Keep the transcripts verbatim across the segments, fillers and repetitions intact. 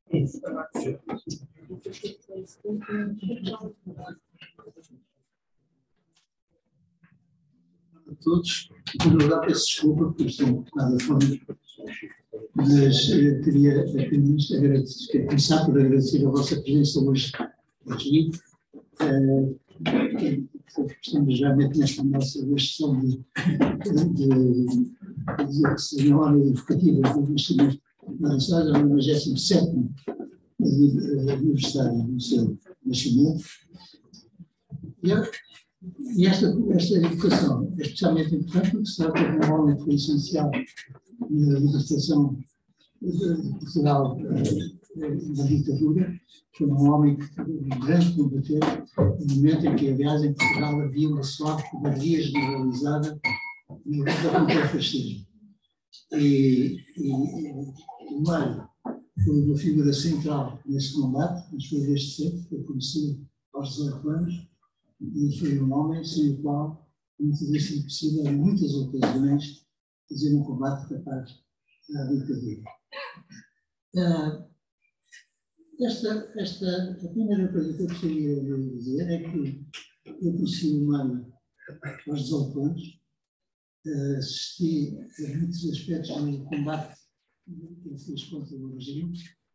A todos, em primeiro lugar, peço desculpa porque estou um bocado afónico, mas eu queria apenas agradecer, começar por agradecer a vossa presença hoje aqui. Uh, estamos realmente nesta nossa sessão de, de, de, de cerimónia evocativa do nascimento da Universidade, a noventa e sétima aniversário do seu nascimento. E, e esta, esta evocação é especialmente importante porque se trata de um homem que foi essencial na libertação de Portugal da ditadura. Foi um homem que um grande combater no momento em que, aliás, em Portugal havia uma suave cobardia generalizada na luta contra o fascismo. E, e o Mário foi uma figura central nesse combate, mas foi desde cedo, foi conhecido aos dezoito anos, e foi um homem sem o qual não teria sido possível, em muitas ocasiões, fazer um combate capaz da ditadura. Uh, esta, esta, a primeira coisa que eu gostaria de dizer é que eu conheci o Mário aos dezoito anos, uh, assisti a muitos aspectos do combate que ele fez contra o regime,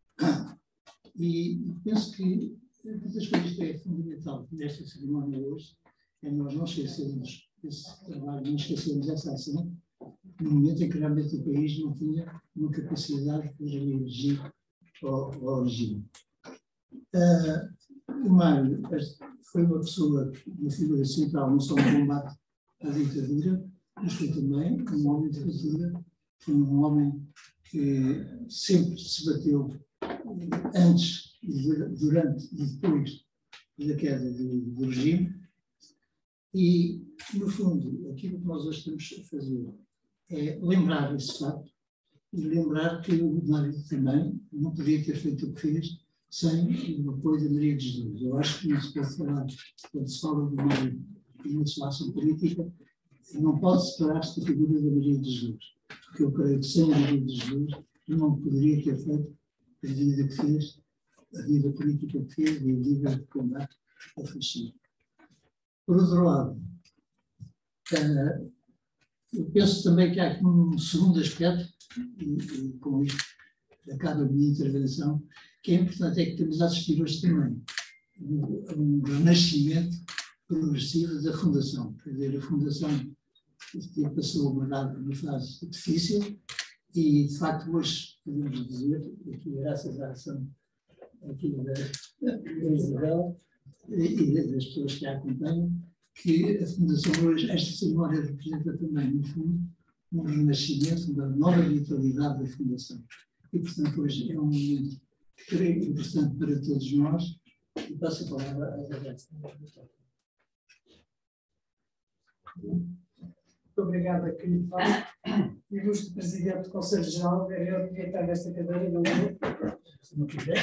e penso que uma das coisas que é fundamental nesta cerimónia hoje é nós não esquecermos esse trabalho, não esquecermos essa ação, no momento em que realmente o país não tinha uma capacidade para reagir ao, ao regime. Uh, o Mário foi uma pessoa, uma figura central, não só no combate à ditadura, mas foi também um homem de cultura, foi um homem que sempre se bateu antes, durante e depois da queda do, do regime. E, no fundo, aquilo que nós hoje estamos a fazer é lembrar esse facto e lembrar que o Mário também não podia ter feito o que fez sem o apoio da Maria de Jesus. Eu acho que não se pode falar, quando se fala do Mário e uma sua ação política, não pode separar-se da figura da Maria de Jesus, porque eu creio que sem a Maria de Jesus eu não poderia ter feito a vida que fez, a vida política que fez e a vida de combate ao fascismo. Por outro lado, uh, eu penso também que há aqui um segundo aspecto, e, e com isto acaba a minha intervenção, que é importante, é que temos a assistir hoje também um, um renascimento progressivo da Fundação. Quer dizer, a Fundação passou uma, uma fase difícil e, de facto, hoje podemos dizer, aqui, graças à ação aqui da, da Isabel e, e das pessoas que a acompanham, que a Fundação hoje, esta cerimónia representa também, no fundo, um renascimento, uma nova vitalidade da Fundação. E, portanto, hoje é um momento, creio, importante para todos nós. E passo a palavra à Isabel. Muito obrigada, querido Fábio. Ilustre Presidente do Conselho Geral, eu devia estar nesta cadeira, não é? Se não quiser,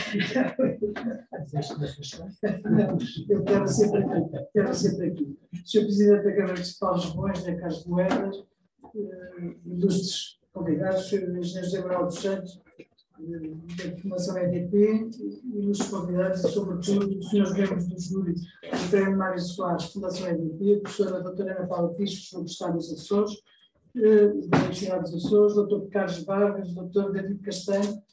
eu quero sempre aqui. Quero sempre aqui. senhor Presidente da Câmara Municipal de Lisboa, Engenheiro Carlos Moedas, ilustres convidados, senhor Engenheiro José Manuel dos Santos, da Formação E D P, ilustres convidados e, sobretudo, os senhores membros do júri, o Prémio Mário Soares, Fundação E D P, a professora doutora Ana Paula Pires, professor do Estado dos Açores, da Universidade dos Açores, doutor Carlos Vargas, doutor David Castanho.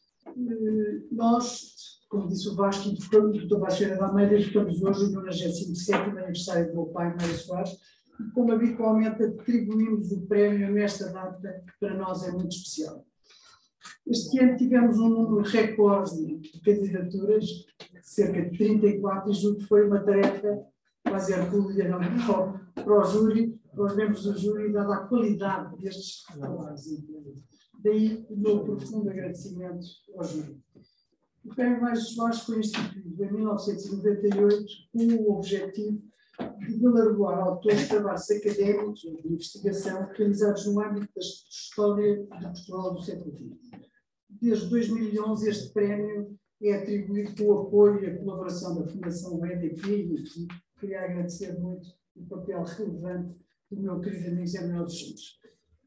Nós, como disse o Vasco, e o doutor Vasco de Almeida, estamos hoje no nonagésimo sétimo aniversário do meu pai, Mário Soares, e como habitualmente atribuímos o prémio nesta data, que para nós é muito especial. Este ano tivemos um número recorde de candidaturas, cerca de trinta e quatro, e julgo que foi uma tarefa quase hercúlea para o júri, para os membros do júri, dada a qualidade destes trabalhos. Daí o meu profundo agradecimento ao júri. O Prémio Mário Soares foi instituído em mil novecentos e noventa e oito com o objetivo de galardoar autores de trabalhos académicos ou de investigação realizados no âmbito da história de Portugal do século vinte. Desde dois mil e onze, este prémio é atribuído com o apoio e a colaboração da Fundação E D P, e aqui queria agradecer muito o papel relevante do meu querido amigo Zé Manuel dos Santos.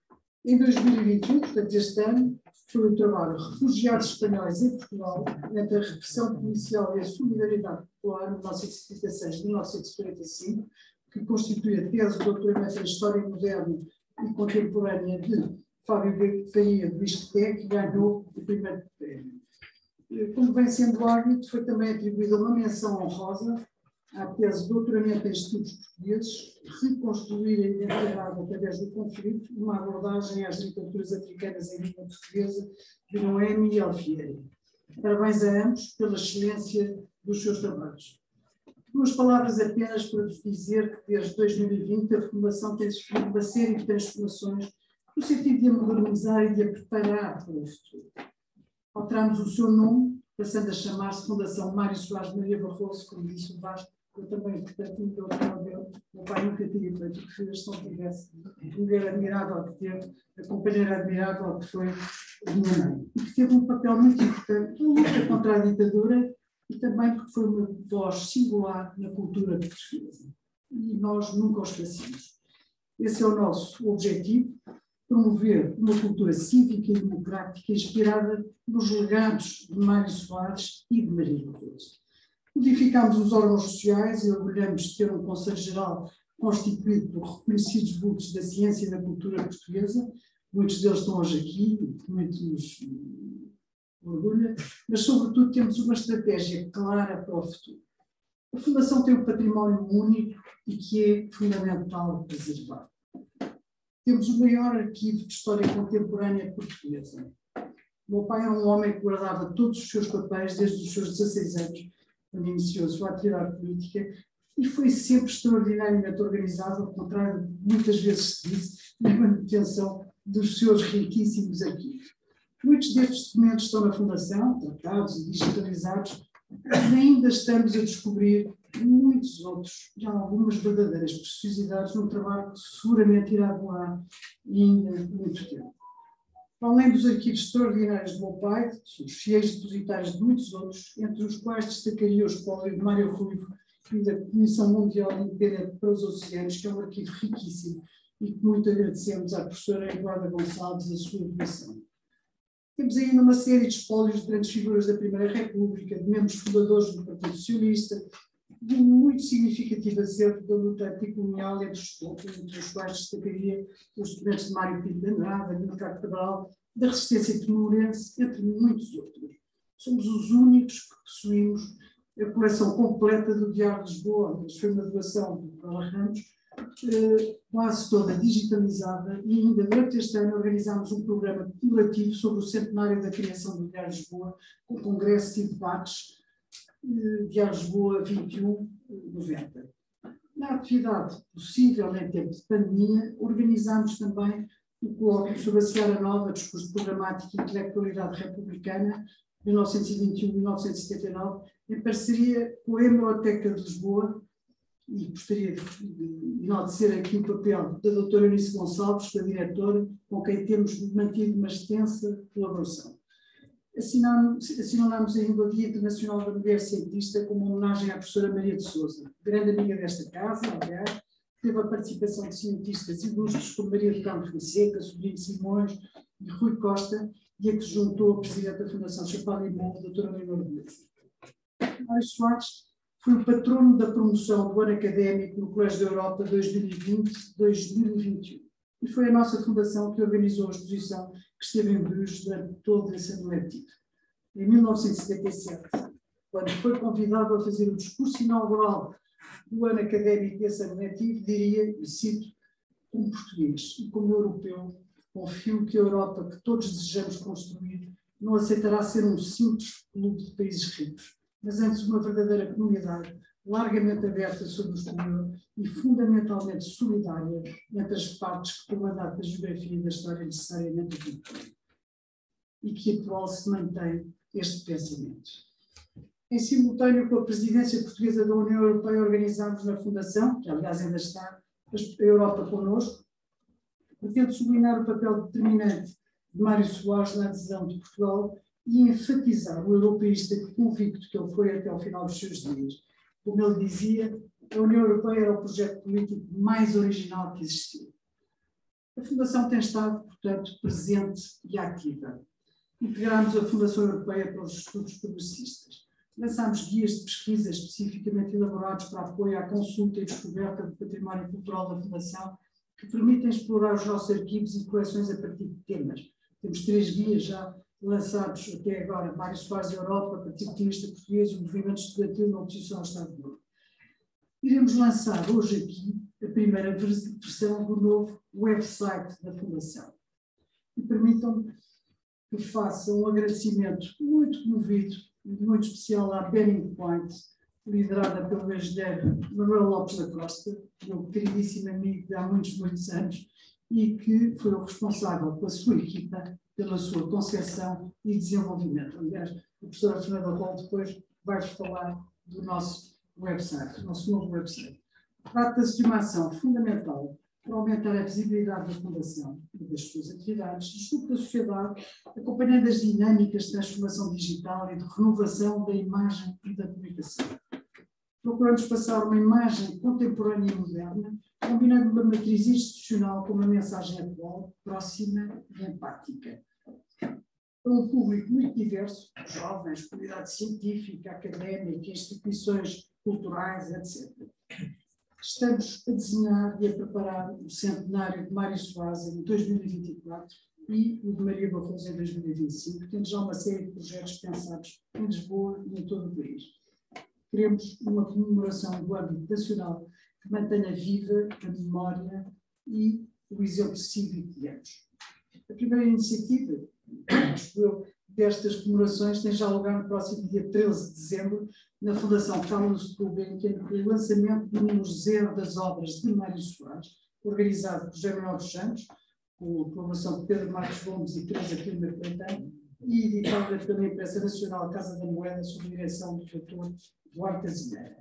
Em dois mil e vinte e um, portanto este ano, foi o trabalho Refugiados Espanhóis em Portugal, entre a repressão policial e a solidariedade popular, mil novecentos e setenta e seis a mil novecentos e quarenta e cinco, que constitui a tese do doutoramento em História Moderna e Contemporânea de Fábio Faria de Bisqueté, que ganhou o primeiro prémio. Como vem sendo hábito, foi também atribuída uma menção honrosa à tese de doutoramento em estudos portugueses, reconstruir a identidade através do conflito, uma abordagem às literaturas africanas em língua portuguesa, de Noemi Alfieri. Parabéns a ambos pela excelência dos seus trabalhos. Duas palavras apenas para vos dizer que desde dois mil e vinte a Fundação tem sofrido uma série de transformações no sentido de a modernizar e de a preparar para o futuro. Alterámos o seu nome, passando a chamar-se Fundação Mário Soares de Maria Barroso, como disse o Vasco. Eu também, portanto, me deu o meu pai nunca teria feito o que fez se não tivesse a mulher admirável que teve, a companheira admirável que foi a minha mãe. E que teve um papel muito importante na luta contra a ditadura e também porque foi uma voz singular na cultura portuguesa. E nós nunca o esquecemos. Esse é o nosso objetivo, promover uma cultura cívica e democrática inspirada nos legados de Mário Soares e de Maria Barroso. Modificámos os órgãos sociais e orgulhamos de ter um Conselho Geral constituído por reconhecidos vultos da ciência e da cultura portuguesa. Muitos deles estão hoje aqui, muito nos orgulha, mas sobretudo temos uma estratégia clara para o futuro. A Fundação tem um património único e que é fundamental preservar. Temos o maior arquivo de história contemporânea portuguesa. O meu pai era um homem que guardava todos os seus papéis desde os seus dezasseis anos, quando iniciou a sua atividade política, e foi sempre extraordinariamente organizado, ao contrário de muitas vezes se disse, na manutenção dos seus riquíssimos arquivos. Muitos destes documentos estão na Fundação, tratados e digitalizados, mas ainda estamos a descobrir muitos outros e algumas verdadeiras preciosidades num trabalho que seguramente irá demorar ainda muito tempo. Além dos arquivos extraordinários do meu pai, os fiéis depositários de muitos outros, entre os quais destacaria o espólio de Mário Ruivo e da Comissão Mundial Independente para os Oceanos, que é um arquivo riquíssimo e que muito agradecemos à professora Eduarda Gonçalves a sua doação. Temos ainda uma série de espólios de grandes figuras da Primeira República, de membros fundadores do Partido Socialista, de um muito significativo acervo da luta anticolonial entre os povos, entre os quais destacaria os documentos de Mário Pinto de Andrade, de Ricardo Cabral, da resistência timorense, entre muitos outros. Somos os únicos que possuímos a coleção completa do Diário de Lisboa, mas foi uma doação do Carla Ramos, quase toda digitalizada, e ainda durante este ano organizámos um programa coletivo sobre o centenário da criação do Diário de Lisboa, com congressos e debates, Diário de Lisboa vinte e um noventa. Na atividade possível em tempo de pandemia, organizámos também o colóquio sobre a Seara Nova, discurso programático e intelectualidade republicana, mil novecentos e vinte e um a mil novecentos e setenta e nove, em parceria com a Hemeroteca de Lisboa, e gostaria de enaltecer aqui o papel da doutora Eunice Gonçalves, da diretora, com quem temos mantido uma extensa colaboração. Assinalámos ainda o Dia Internacional da Mulher Cientista como uma homenagem à professora Maria de Sousa, grande amiga desta casa, aliás, teve a participação de cientistas ilustres como Maria do Carmo Fonseca, Sobrinho Simões e Rui Costa, e a que se juntou a presidente da Fundação Champalimau, a doutora Leonor Beleza. Mário Soares foi o patrono da promoção do ano académico no Colégio da Europa dois mil e vinte a dois mil e vinte e um. E foi a nossa fundação que organizou a exposição que esteve em Bruges durante todo esse ano letivo. Em mil novecentos e setenta e sete, quando foi convidado a fazer o discurso inaugural do ano académico desse ano letivo, diria, e cito, como português e como europeu, confio que a Europa que todos desejamos construir não aceitará ser um simples clube de países ricos, mas antes uma verdadeira comunidade largamente aberta sobre os comuns e fundamentalmente solidária entre as partes que, por mandato da geografia e da história, necessariamente ocupam. E que atual se mantém este pensamento. Em simultâneo com a presidência portuguesa da União Europeia, organizámos na Fundação, que aliás ainda está, a Europa connosco, pretendo sublinhar o papel determinante de Mário Soares na adesão de Portugal e enfatizar o europeísta convicto que ele foi até ao final dos seus dias. Como ele dizia, a União Europeia era o projeto político mais original que existiu. A Fundação tem estado, portanto, presente e ativa. Integramos a Fundação Europeia para os Estudos Progressistas. Lançámos guias de pesquisa especificamente elaborados para apoio à consulta e descoberta do património cultural da Fundação, que permitem explorar os nossos arquivos e coleções a partir de temas. Temos três guias já lançados até agora: Mário Soares Europa, Partido Comunista Português e o Movimento Estudantil na Oposição ao Estado Novo. Iremos lançar hoje aqui a primeira versão do novo website da Fundação. E permitam-me que faça um agradecimento muito comovido, muito especial à Bearing Point, liderada pelo engenheiro Manuel Lopes da Costa, meu queridíssimo amigo de há muitos, muitos anos, e que foi o responsável pela sua equipa, pela sua concepção e desenvolvimento. Aliás, a professora Fernanda Rol depois vai-vos falar do nosso website, do nosso novo website. Trata-se de uma ação fundamental para aumentar a visibilidade da Fundação e das suas atividades junto da sociedade, acompanhando as dinâmicas de transformação digital e de renovação da imagem e da comunicação. Procuramos passar uma imagem contemporânea e moderna, combinando uma matriz institucional com uma mensagem atual, próxima e empática. Para um público muito diverso, jovens, comunidade científica, académica, instituições culturais, etcétera. Estamos a desenhar e a preparar o centenário de Mário Soares em dois mil e vinte e quatro e o de Maria Barroso em dois mil e vinte e cinco, tendo já uma série de projetos pensados em Lisboa e em todo o país. Queremos uma comemoração do âmbito nacional que mantenha viva a memória e o exemplo cívico de ambos. A primeira iniciativa, acho eu, destas comemorações tem já lugar no próximo dia treze de dezembro, na Fundação Carlos Gulbenkian, com o lançamento do número zero das obras de Mário Soares, organizado por José Manuel dos Santos, com a colaboração de Pedro Marcos Gomes e Teresa Quilmer Caetano, e editada pela Imprensa Nacional Casa da Moeda, sob direção do doutor Duarte Azevedo.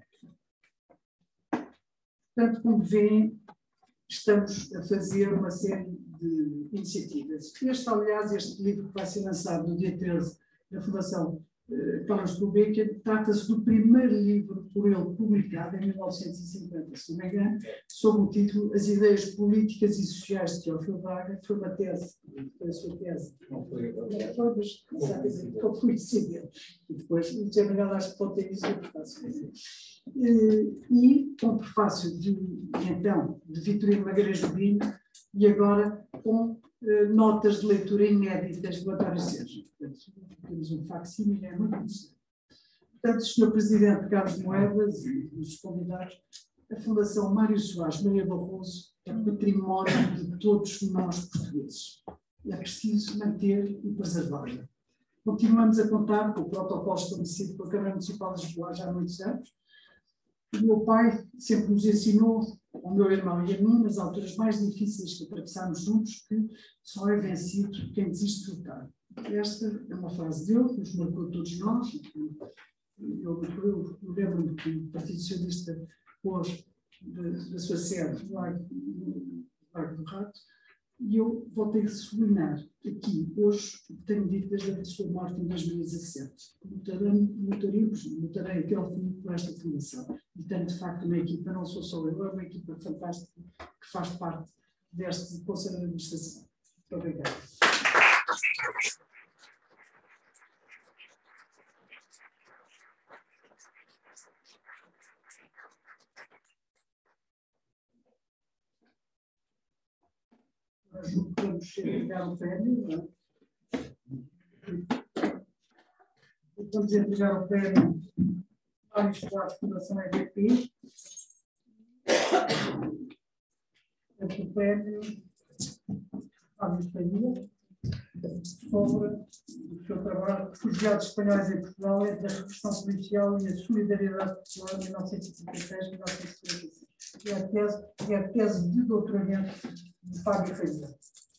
Portanto, como veem, estamos a fazer uma série de iniciativas. Este, aliás, este livro que vai ser lançado no dia treze na Fundação uh, Carlos Gulbenkian, trata-se do primeiro livro por ele publicado em mil novecentos e cinquenta, se não me engano, sob o título As Ideias Políticas e Sociais de Teófilo Braga, que foi uma tese, foi a sua tese. Não foi agora. Foi, mas, exatamente, eu fui decidir. E depois, o José Manuel acho que pode ter isso, eu prefácio. E com o prefácio de, então, de Vitorino Magalhães Rubinho, e agora com eh, notas de leitura inéditas do António Sérgio. Portanto, temos um facsímile, é muito interessante. Portanto, senhor Presidente Carlos Moedas e os convidados, a Fundação Mário Soares Maria Barroso é património de todos nós portugueses. É preciso manter e preservá-la. Continuamos a contar com o protocolo estabelecido pela Câmara Municipal de Lisboa já há muitos anos. O meu pai sempre nos ensinou, ao meu irmão e a mim, nas alturas mais difíceis que atravessámos juntos, que só é vencido quem desiste de lutar. Esta é uma frase dele, que nos marcou a todos nós. Eu, eu, eu lembro-me que o Partido Socialista pôs da sua sede no Largo do Rato, e eu voltei a sublinhar aqui, hoje, tenho dito desde a sua morte em dois mil e dezassete, lutaremos, lutarei até ao fim por esta fundação. E tenho, de facto, uma equipa, não sou só eu, é uma equipa fantástica que faz parte deste Conselho de Administração. Muito obrigado. Nós não podemos entregar o prémio, não é? Vamos entregar o prémio Mário Soares Fundação E D P. O prémio Fábio Faria sobre o seu trabalho Refugiados Espanhóis em Portugal entre a repressão policial e a solidariedade popular em mil novecentos e cinquenta e seis a mil novecentos e cinquenta e seis. É a tese, é a tese de doutoramento de Fábio Faria.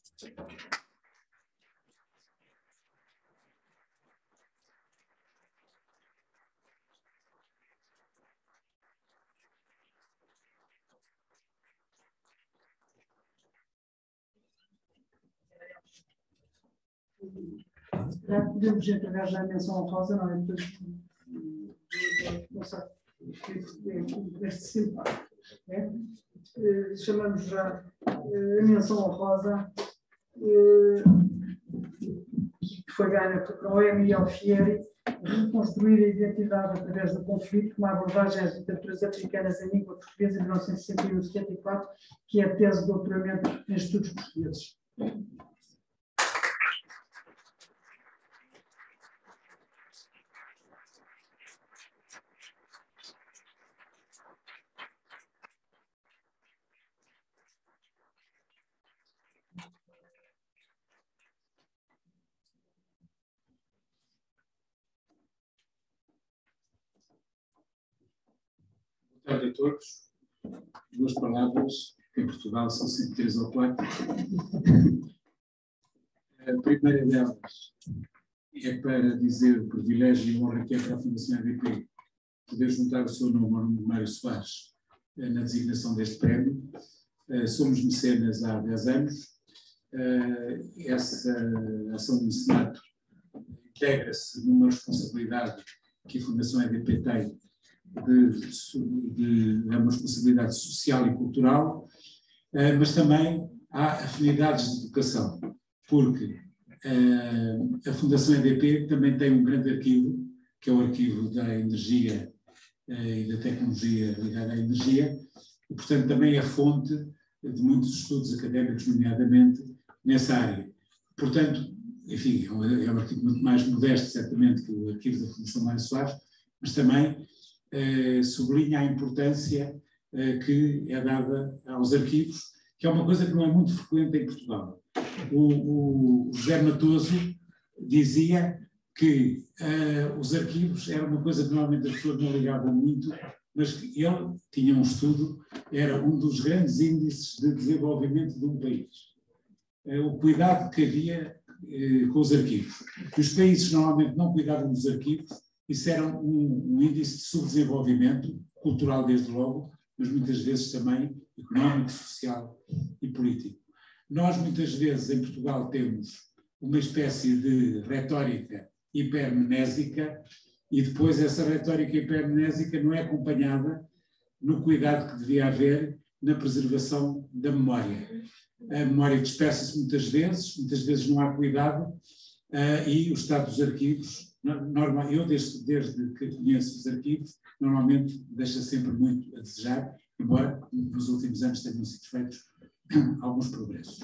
Já podemos entregar já a menção honrosa, não é? Depois, não sei, este simpático. É? eh, chamamos já eh, a menção honrosa, eh, que foi ganha por Noemi Alfieri, reconstruir a identidade através do conflito, uma abordagem às literaturas africanas em língua portuguesa em mil novecentos e sessenta e um a setenta e quatro, que é a tese de doutoramento em estudos portugueses. Boa tarde a todos. Duas palavras, que em Portugal são sempre três ou quatro. A primeira delas é para dizer o privilégio e honra que é para a Fundação E D P poder juntar o seu nome ao nome de Mário Soares na designação deste prémio. Somos mecenas há dez anos. Essa ação de mecenato integra-se numa responsabilidade que a Fundação E D P tem de, de, de uma responsabilidade social e cultural, mas também há afinidades de educação, porque a Fundação E D P também tem um grande arquivo, que é o arquivo da energia e da tecnologia ligada à energia, e, portanto, também é fonte de muitos estudos académicos, nomeadamente nessa área. Portanto, enfim, é um, é um arquivo muito mais modesto, certamente, que o arquivo da Fundação Mário Soares, mas também eh, sublinha a importância eh, que é dada aos arquivos, que é uma coisa que não é muito frequente em Portugal. O, o José Matoso dizia que uh, os arquivos era uma coisa que normalmente as pessoas não ligavam muito, mas que ele tinha um estudo, era um dos grandes índices de desenvolvimento de um país. Uh, o cuidado que havia uh, com os arquivos. E os países normalmente não cuidavam dos arquivos, isso era um, um índice de subdesenvolvimento, cultural desde logo, mas muitas vezes também económico, social e político. Nós muitas vezes em Portugal temos uma espécie de retórica hipermnésica e depois essa retórica hipermnésica não é acompanhada no cuidado que devia haver na preservação da memória. A memória dispersa-se muitas vezes, muitas vezes não há cuidado uh, e o estado dos arquivos, normal, eu desde, desde que conheço os arquivos, normalmente deixa sempre muito a desejar, embora nos últimos anos tenham sido feitos alguns progressos.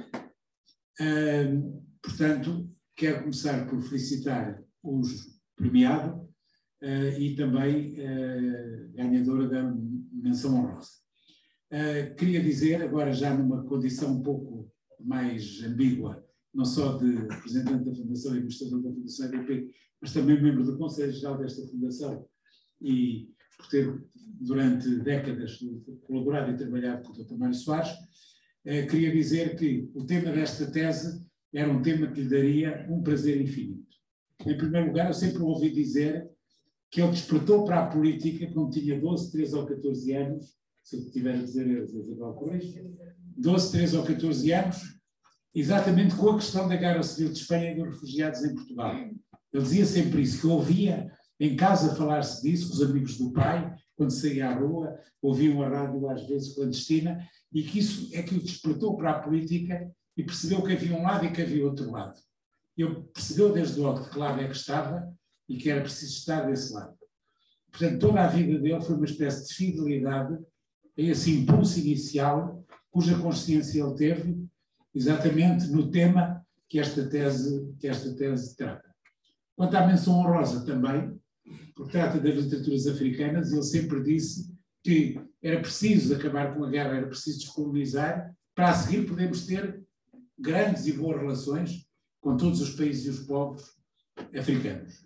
Uh, portanto, quero começar por felicitar os premiados uh, e também uh, ganhadora da menção honrosa. Uh, queria dizer, agora já numa condição um pouco mais ambígua, não só de representante da Fundação e administrador da Fundação E D P, mas também membro do Conselho Geral desta Fundação e por ter durante décadas colaborado e trabalhado com o doutor Mário Soares, uh, queria dizer que o tema desta tese era um tema que lhe daria um prazer infinito. Em primeiro lugar, eu sempre ouvi dizer que ele despertou para a política quando tinha doze, treze ou catorze anos, se eu tiver a dizer a Isabel Correia, doze, treze ou catorze anos, exatamente com a questão da Guerra Civil de Espanha e dos refugiados em Portugal. Ele dizia sempre isso, que eu ouvia em casa falar-se disso, com os amigos do pai, quando saía à rua, ouviam a rádio às vezes clandestina, e que isso é que o despertou para a política e percebeu que havia um lado e que havia outro lado. Ele percebeu desde logo de que lado é que estava e que era preciso estar desse lado. Portanto, toda a vida dele foi uma espécie de fidelidade a esse impulso inicial, cuja consciência ele teve, exatamente no tema que esta tese, que esta tese trata. Quanto à menção honrosa também, porque trata das literaturas africanas, ele sempre disse que era preciso acabar com a guerra, era preciso descolonizar, para a seguir podermos ter grandes e boas relações com todos os países e os povos africanos.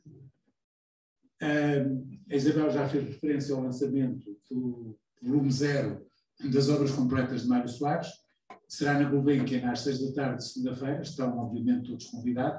A Isabel já fez referência ao lançamento do volume zero das obras completas de Mário Soares. Será na Gulbenkian às seis da tarde de segunda-feira, estão obviamente todos convidados.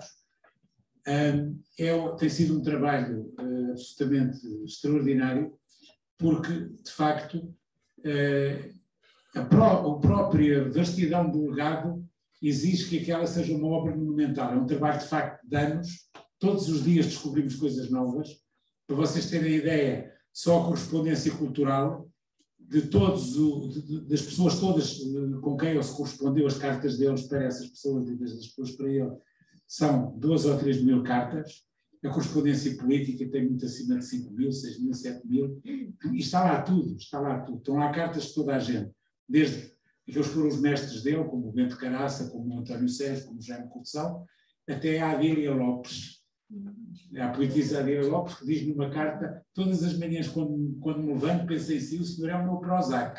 É, tem sido um trabalho uh, absolutamente extraordinário, porque, de facto, uh, a, pró a própria vastidão do legado exige que aquela seja uma obra monumental. É um trabalho, de facto, de anos. Todos os dias descobrimos coisas novas. Para vocês terem ideia, só a correspondência cultural de todos, o, de, das pessoas todas com quem ele se correspondeu, as cartas deles para essas pessoas e das pessoas para ele, são duas ou três mil cartas. A correspondência política tem muito acima de cinco mil, seis mil, sete mil, e está lá tudo, está lá tudo. Estão lá cartas de toda a gente, desde aqueles que foram os mestres dele, como o Bento Caraça, como o António Sérgio, como o Jaime Cortesão, até a Adília Lopes, a poetisa Adília Lopes, que diz numa carta: todas as manhãs, quando, quando me levanto, penso em si, o senhor é o meu Prozac.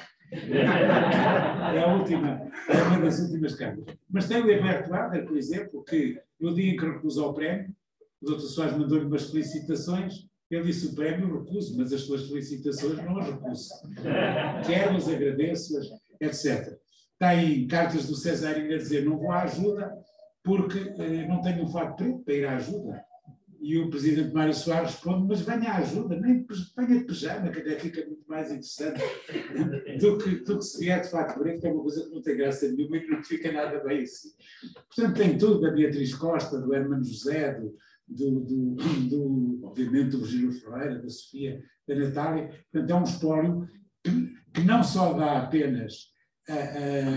É a última, é uma das últimas cartas. Mas tem o Heberto Adler, por exemplo, que no dia em que recusou o prémio, o doutor Soares mandou-lhe umas felicitações, ele disse: o prémio recuso, mas as suas felicitações não as recuso. Quero-as, agradeço-as, etcétera. Tem cartas do Cesarinho a dizer: não vou à ajuda porque eh, não tenho um fato preto para ir à ajuda. E o presidente Mário Soares responde: mas venha à ajuda, nem venha de pijama, que até fica muito mais interessante do que, do que se vier de fato preto, que é uma coisa que não tem graça nenhuma e que não fica nada bem assim. Portanto, tem tudo da Beatriz Costa, do Hermano José, do, do, do, do, obviamente, do Virgílio Ferreira, da Sofia, da Natália. Portanto, é um espólio que, que não só dá apenas a, a,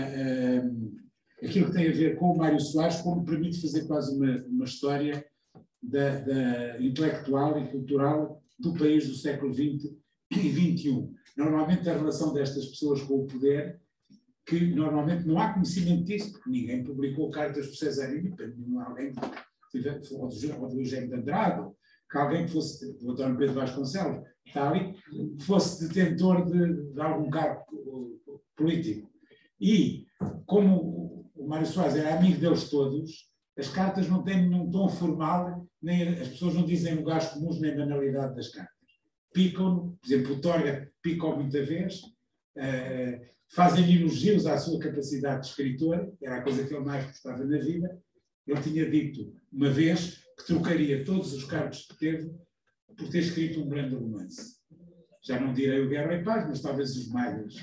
a, aquilo que tem a ver com o Mário Soares, como permite fazer quase uma, uma história Da, da intelectual e cultural do país do século vinte e vinte e um. Normalmente a relação destas pessoas com o poder, que normalmente não há conhecimento disso, porque ninguém publicou cartas do Cesarinho, para nenhum alguém, ou do Eugênio de Andrade, que alguém que fosse, do António Pedro Vasconcelos, está ali, fosse detentor de, de algum cargo político. E, como o Mário Soares era amigo deles todos, as cartas não têm nenhum tom formal, nem as pessoas não dizem lugares comuns nem banalidade das cartas. Picam, por exemplo, o Torga picou muita vez, uh, fazem elogios à sua capacidade de escritor, era a coisa que ele mais gostava na vida. Ele tinha dito uma vez que trocaria todos os cargos que teve por ter escrito um grande romance. Já não direi o Guerra e Paz, mas talvez os Malhas.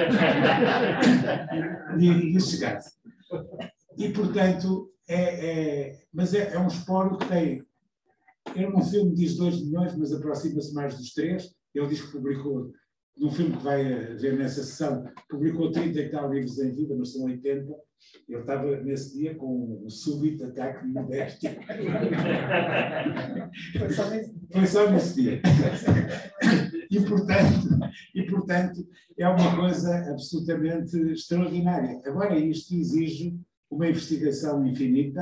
e, e chegasse. E, portanto, É, é, mas é, é um espólio que tem, ele num filme diz dois milhões, mas aproxima-se mais dos três. Ele diz que publicou, num filme que vai ver nessa sessão, publicou trinta e tal livros em vida, mas são oitenta. Ele estava nesse dia com um súbito ataque de modéstia. Foi só nesse dia. Foi só nesse dia. E portanto, e, portanto, é uma coisa absolutamente extraordinária. Agora, isto exige uma investigação infinita.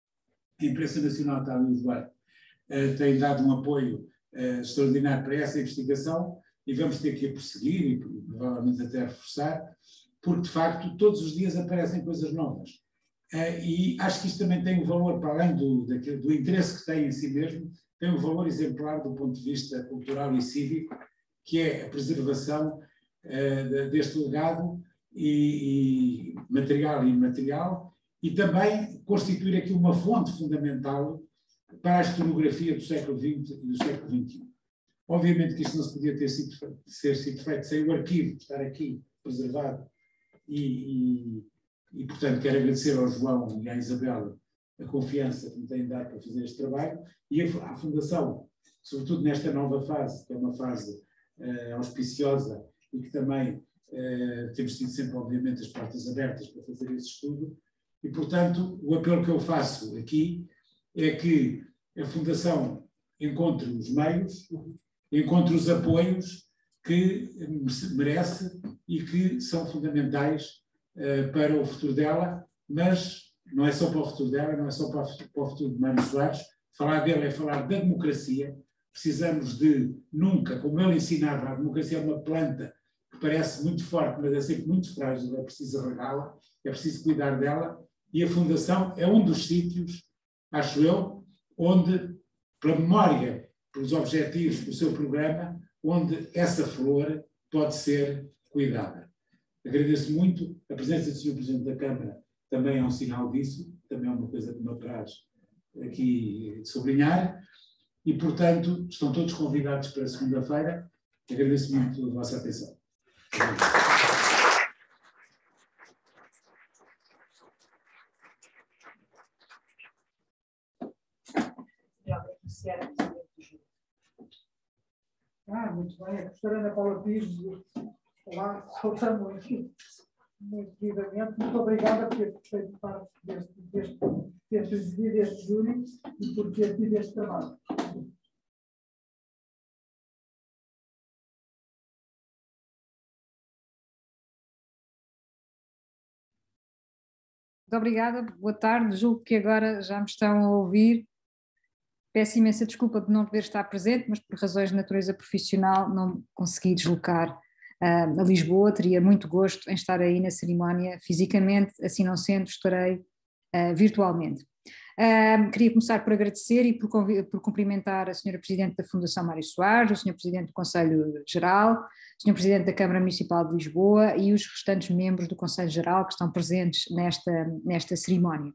A imprensa nacional está ali, Eduardo, uh, tem dado um apoio uh, extraordinário para essa investigação e vamos ter que a prosseguir e provavelmente até reforçar, porque de facto todos os dias aparecem coisas novas. Uh, e acho que isto também tem um valor, para além do, daquele, do interesse que tem em si mesmo, tem um valor exemplar do ponto de vista cultural e cívico, que é a preservação uh, deste legado e, e material e imaterial, e também constituir aqui uma fonte fundamental para a historiografia do século vinte e do século vinte e um. Obviamente que isto não se podia ter sido, ser sido feito sem o arquivo estar aqui preservado e, e, e, portanto, quero agradecer ao João e à Isabela a confiança que me têm dado para fazer este trabalho e a, a Fundação, sobretudo nesta nova fase, que é uma fase uh, auspiciosa e que também uh, temos tido sempre, obviamente, as portas abertas para fazer esse estudo. E, portanto, o apelo que eu faço aqui é que a Fundação encontre os meios, encontre os apoios que merece e que são fundamentais uh, para o futuro dela, mas não é só para o futuro dela, não é só para o futuro de Mário Soares. Falar dele é falar da democracia. Precisamos de nunca, como ele ensinava, a democracia é uma planta que parece muito forte, mas é sempre muito frágil, é preciso regá-la, é preciso cuidar dela. E a Fundação é um dos sítios, acho eu, onde, pela memória, pelos objetivos do seu programa, onde essa flor pode ser cuidada. Agradeço muito. A presença do senhor Presidente da Câmara também é um sinal disso, também é uma coisa que me apraz aqui sublinhar. E, portanto, estão todos convidados para segunda-feira. Agradeço muito a vossa atenção. Ah, muito bem. A professora Ana Paula Pires Olá, faltando aqui muito vivamente. Muito obrigada por ter feito parte deste, deste, deste, deste júri e por ter tido este trabalho. Muito obrigada, boa tarde. Julgo que agora já me estão a ouvir. Peço imensa desculpa de não poder estar presente, mas por razões de natureza profissional não consegui deslocar uh, a Lisboa. Teria muito gosto em estar aí na cerimónia fisicamente, assim não sendo, estarei uh, virtualmente. Uh, queria começar por agradecer e por, por cumprimentar a senhora Presidente da Fundação Mário Soares, o senhor Presidente do Conselho Geral, o senhor Presidente da Câmara Municipal de Lisboa e os restantes membros do Conselho Geral que estão presentes nesta, nesta cerimónia.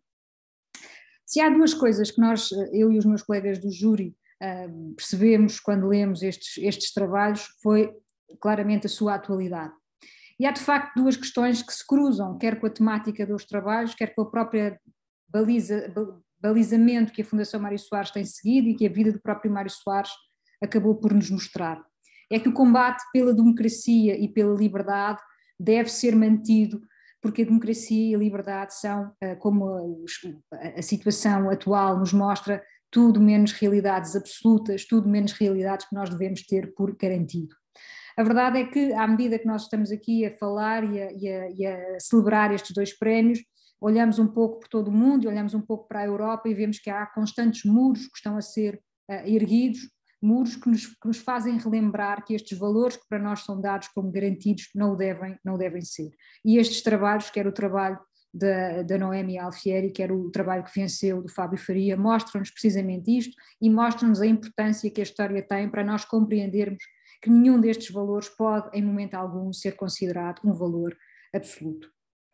Se há duas coisas que nós, eu e os meus colegas do júri, uh, percebemos quando lemos estes, estes trabalhos, foi claramente a sua atualidade. E há de facto duas questões que se cruzam, quer com a temática dos trabalhos, quer com a própria baliza, balizamento que a Fundação Mário Soares tem seguido e que a vida do próprio Mário Soares acabou por nos mostrar. É que o combate pela democracia e pela liberdade deve ser mantido, porque a democracia e a liberdade são, como a situação atual nos mostra, tudo menos realidades absolutas, tudo menos realidades que nós devemos ter por garantido. A verdade é que, à medida que nós estamos aqui a falar e a, e a, e a celebrar estes dois prémios, olhamos um pouco por todo o mundo, olhamos um pouco para a Europa e vemos que há constantes muros que estão a ser uh, erguidos, muros que nos, que nos fazem relembrar que estes valores que para nós são dados como garantidos não o devem, não o devem ser. E estes trabalhos, quer o trabalho da, da Noemi Alfieri, quer o trabalho que venceu do Fábio Faria, mostram-nos precisamente isto e mostram-nos a importância que a história tem para nós compreendermos que nenhum destes valores pode, em momento algum, ser considerado um valor absoluto.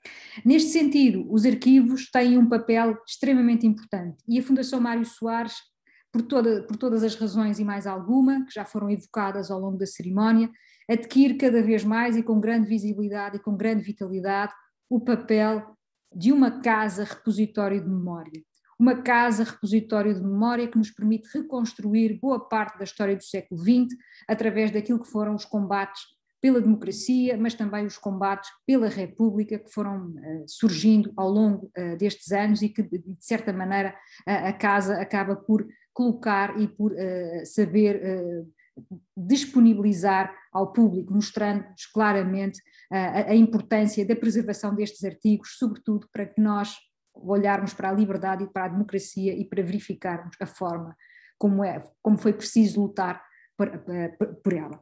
Neste sentido, os arquivos têm um papel extremamente importante e a Fundação Mário Soares, por, toda, por todas as razões e mais alguma, que já foram evocadas ao longo da cerimónia, adquire cada vez mais e com grande visibilidade e com grande vitalidade o papel de uma casa repositório de memória. Uma casa repositório de memória que nos permite reconstruir boa parte da história do século vinte através daquilo que foram os combates pela democracia, mas também os combates pela República que foram uh, surgindo ao longo uh, destes anos e que, de, de certa maneira, uh, a Casa acaba por colocar e por uh, saber uh, disponibilizar ao público, mostrando-nos claramente uh, a, a importância da preservação destes artigos, sobretudo para que nós olharmos para a liberdade e para a democracia e para verificarmos a forma como, é, como foi preciso lutar por, por, por ela.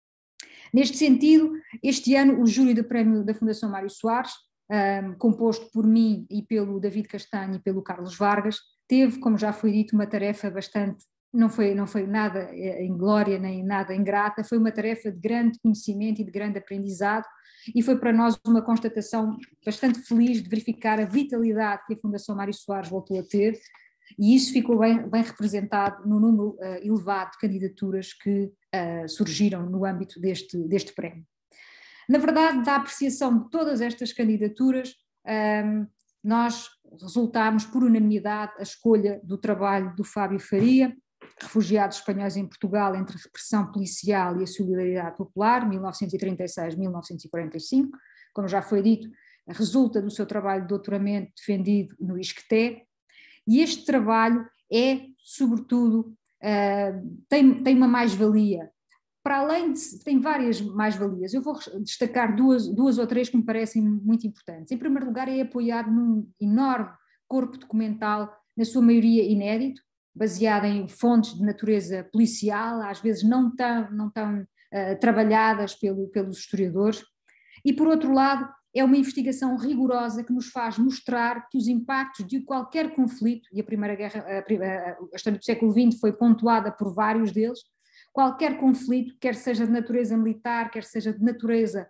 Neste sentido, este ano o júri do prémio da Fundação Mário Soares, um, composto por mim e pelo David Castanho e pelo Carlos Vargas, teve, como já foi dito, uma tarefa bastante, não foi, não foi nada em glória nem nada ingrata, foi uma tarefa de grande conhecimento e de grande aprendizado e foi para nós uma constatação bastante feliz de verificar a vitalidade que a Fundação Mário Soares voltou a ter e isso ficou bem, bem representado no número uh, elevado de candidaturas que uh, surgiram no âmbito deste, deste prémio. Na verdade, da apreciação de todas estas candidaturas, um, nós resultámos por unanimidade a escolha do trabalho do Fábio Faria, Refugiados Espanhóis em Portugal entre a repressão policial e a solidariedade popular, mil novecentos e trinta e seis a mil novecentos e quarenta e cinco, como já foi dito, resulta do seu trabalho de doutoramento defendido no ISCTE, e este trabalho é, sobretudo, uh, tem, tem uma mais-valia. Para além de, tem várias mais-valias, eu vou destacar duas, duas ou três que me parecem muito importantes. Em primeiro lugar, é apoiado num enorme corpo documental, na sua maioria inédito, baseado em fontes de natureza policial, às vezes não tão, não tão uh, trabalhadas pelo, pelos historiadores. E, por outro lado, é uma investigação rigorosa que nos faz mostrar que os impactos de qualquer conflito, e a Primeira Guerra, a, a história do século vinte foi pontuada por vários deles, qualquer conflito, quer seja de natureza militar, quer seja de natureza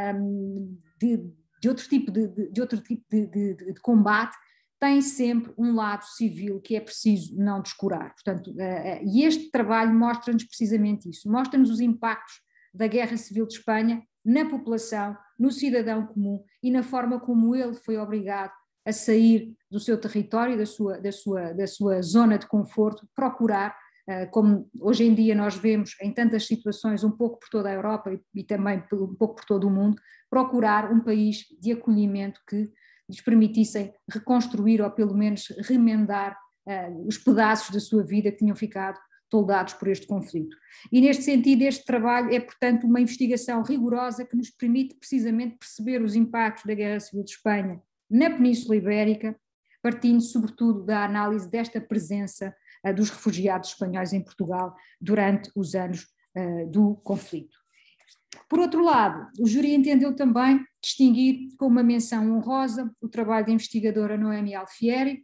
um, de, de outro tipo, de, de, de, outro tipo de, de, de combate, tem sempre um lado civil que é preciso não descurar. Portanto, uh, e este trabalho mostra-nos precisamente isso, mostra-nos os impactos da Guerra Civil de Espanha na população, no cidadão comum e na forma como ele foi obrigado a sair do seu território, da sua, da sua, da sua zona de conforto, procurar como hoje em dia nós vemos em tantas situações, um pouco por toda a Europa e, e também um pouco por todo o mundo, procurar um país de acolhimento que lhes permitissem reconstruir ou pelo menos remendar uh, os pedaços da sua vida que tinham ficado toldados por este conflito. E neste sentido este trabalho é portanto uma investigação rigorosa que nos permite precisamente perceber os impactos da Guerra Civil de Espanha na Península Ibérica, partindo sobretudo da análise desta presença uh, dos refugiados espanhóis em Portugal durante os anos uh, do conflito. Por outro lado, o júri entendeu também distinguir com uma menção honrosa o trabalho da investigadora Noemi Alfieri,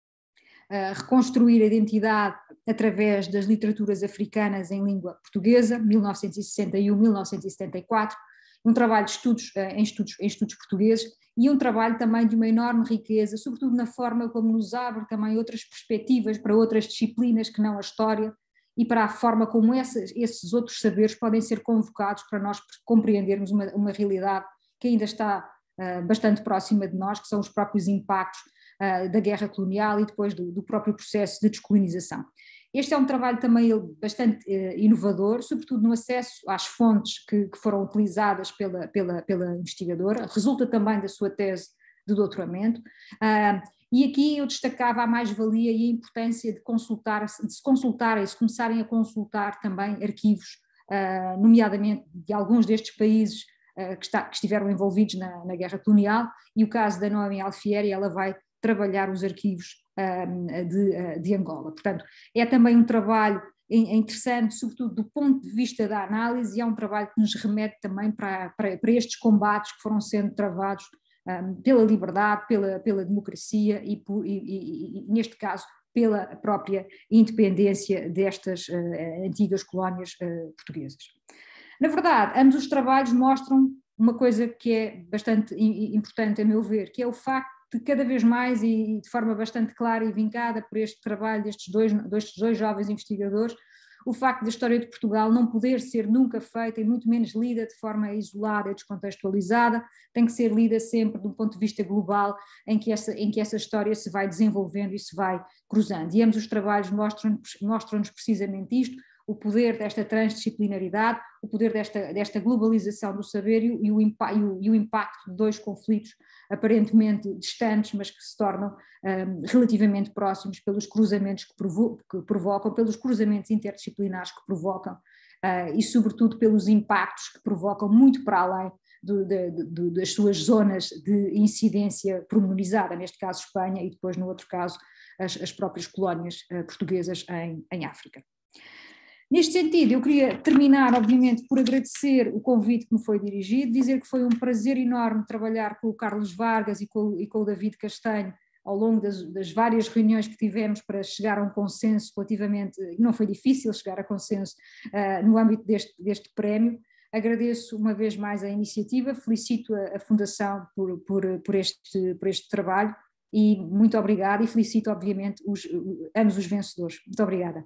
uh, reconstruir a identidade através das literaturas africanas em língua portuguesa, mil novecentos e sessenta e um a mil novecentos e setenta e quatro, um trabalho de estudos, uh, em, estudos, em estudos portugueses e um trabalho também de uma enorme riqueza, sobretudo na forma como nos abre também outras perspectivas para outras disciplinas que não a história, e para a forma como essas, esses outros saberes podem ser convocados para nós compreendermos uma, uma realidade que ainda está uh, bastante próxima de nós, que são os próprios impactos uh, da guerra colonial e depois do, do próprio processo de descolonização. Este é um trabalho também bastante uh, inovador, sobretudo no acesso às fontes que, que foram utilizadas pela, pela, pela investigadora, resulta também da sua tese de doutoramento, uh, e aqui eu destacava a mais-valia e a importância de consultar, de se consultarem, de se começarem a consultar também arquivos, uh, nomeadamente de alguns destes países uh, que, está, que estiveram envolvidos na, na guerra colonial, e o caso da Noemi Alfieri, ela vai trabalhar os arquivos uh, de, uh, de Angola. Portanto, é também um trabalho interessante, sobretudo do ponto de vista da análise, e é um trabalho que nos remete também para, para, para estes combates que foram sendo travados Um, pela liberdade, pela, pela democracia e, por, e, e, e, neste caso, pela própria independência destas uh, antigas colónias uh, portuguesas. Na verdade, ambos os trabalhos mostram uma coisa que é bastante importante, a meu ver, que é o facto de cada vez mais, e de forma bastante clara e vincada por este trabalho destes dois, destes dois jovens investigadores, o facto da história de Portugal não poder ser nunca feita e muito menos lida de forma isolada e descontextualizada, tem que ser lida sempre de um ponto de vista global, em que essa, em que essa história se vai desenvolvendo e se vai cruzando. E ambos os trabalhos mostram-nos mostram-nos precisamente isto, o poder desta transdisciplinaridade, o poder desta, desta globalização do saber e o, e, o, e o impacto de dois conflitos aparentemente distantes, mas que se tornam um, relativamente próximos pelos cruzamentos que, provo que provocam, pelos cruzamentos interdisciplinares que provocam uh, e sobretudo pelos impactos que provocam muito para além do, de, de, das suas zonas de incidência pormenorizada, neste caso Espanha e depois no outro caso as, as próprias colónias uh, portuguesas em, em África. Neste sentido, eu queria terminar, obviamente, por agradecer o convite que me foi dirigido, dizer que foi um prazer enorme trabalhar com o Carlos Vargas e com, e com o David Castanho ao longo das, das várias reuniões que tivemos para chegar a um consenso relativamente, e não foi difícil chegar a consenso uh, no âmbito deste, deste prémio. Agradeço uma vez mais a iniciativa, felicito a, a Fundação por, por, por, este, por este trabalho e muito obrigada, e felicito, obviamente, os, ambos os vencedores. Muito obrigada.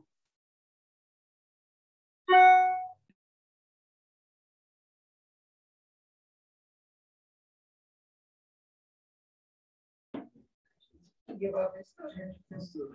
E agora a gente pensou.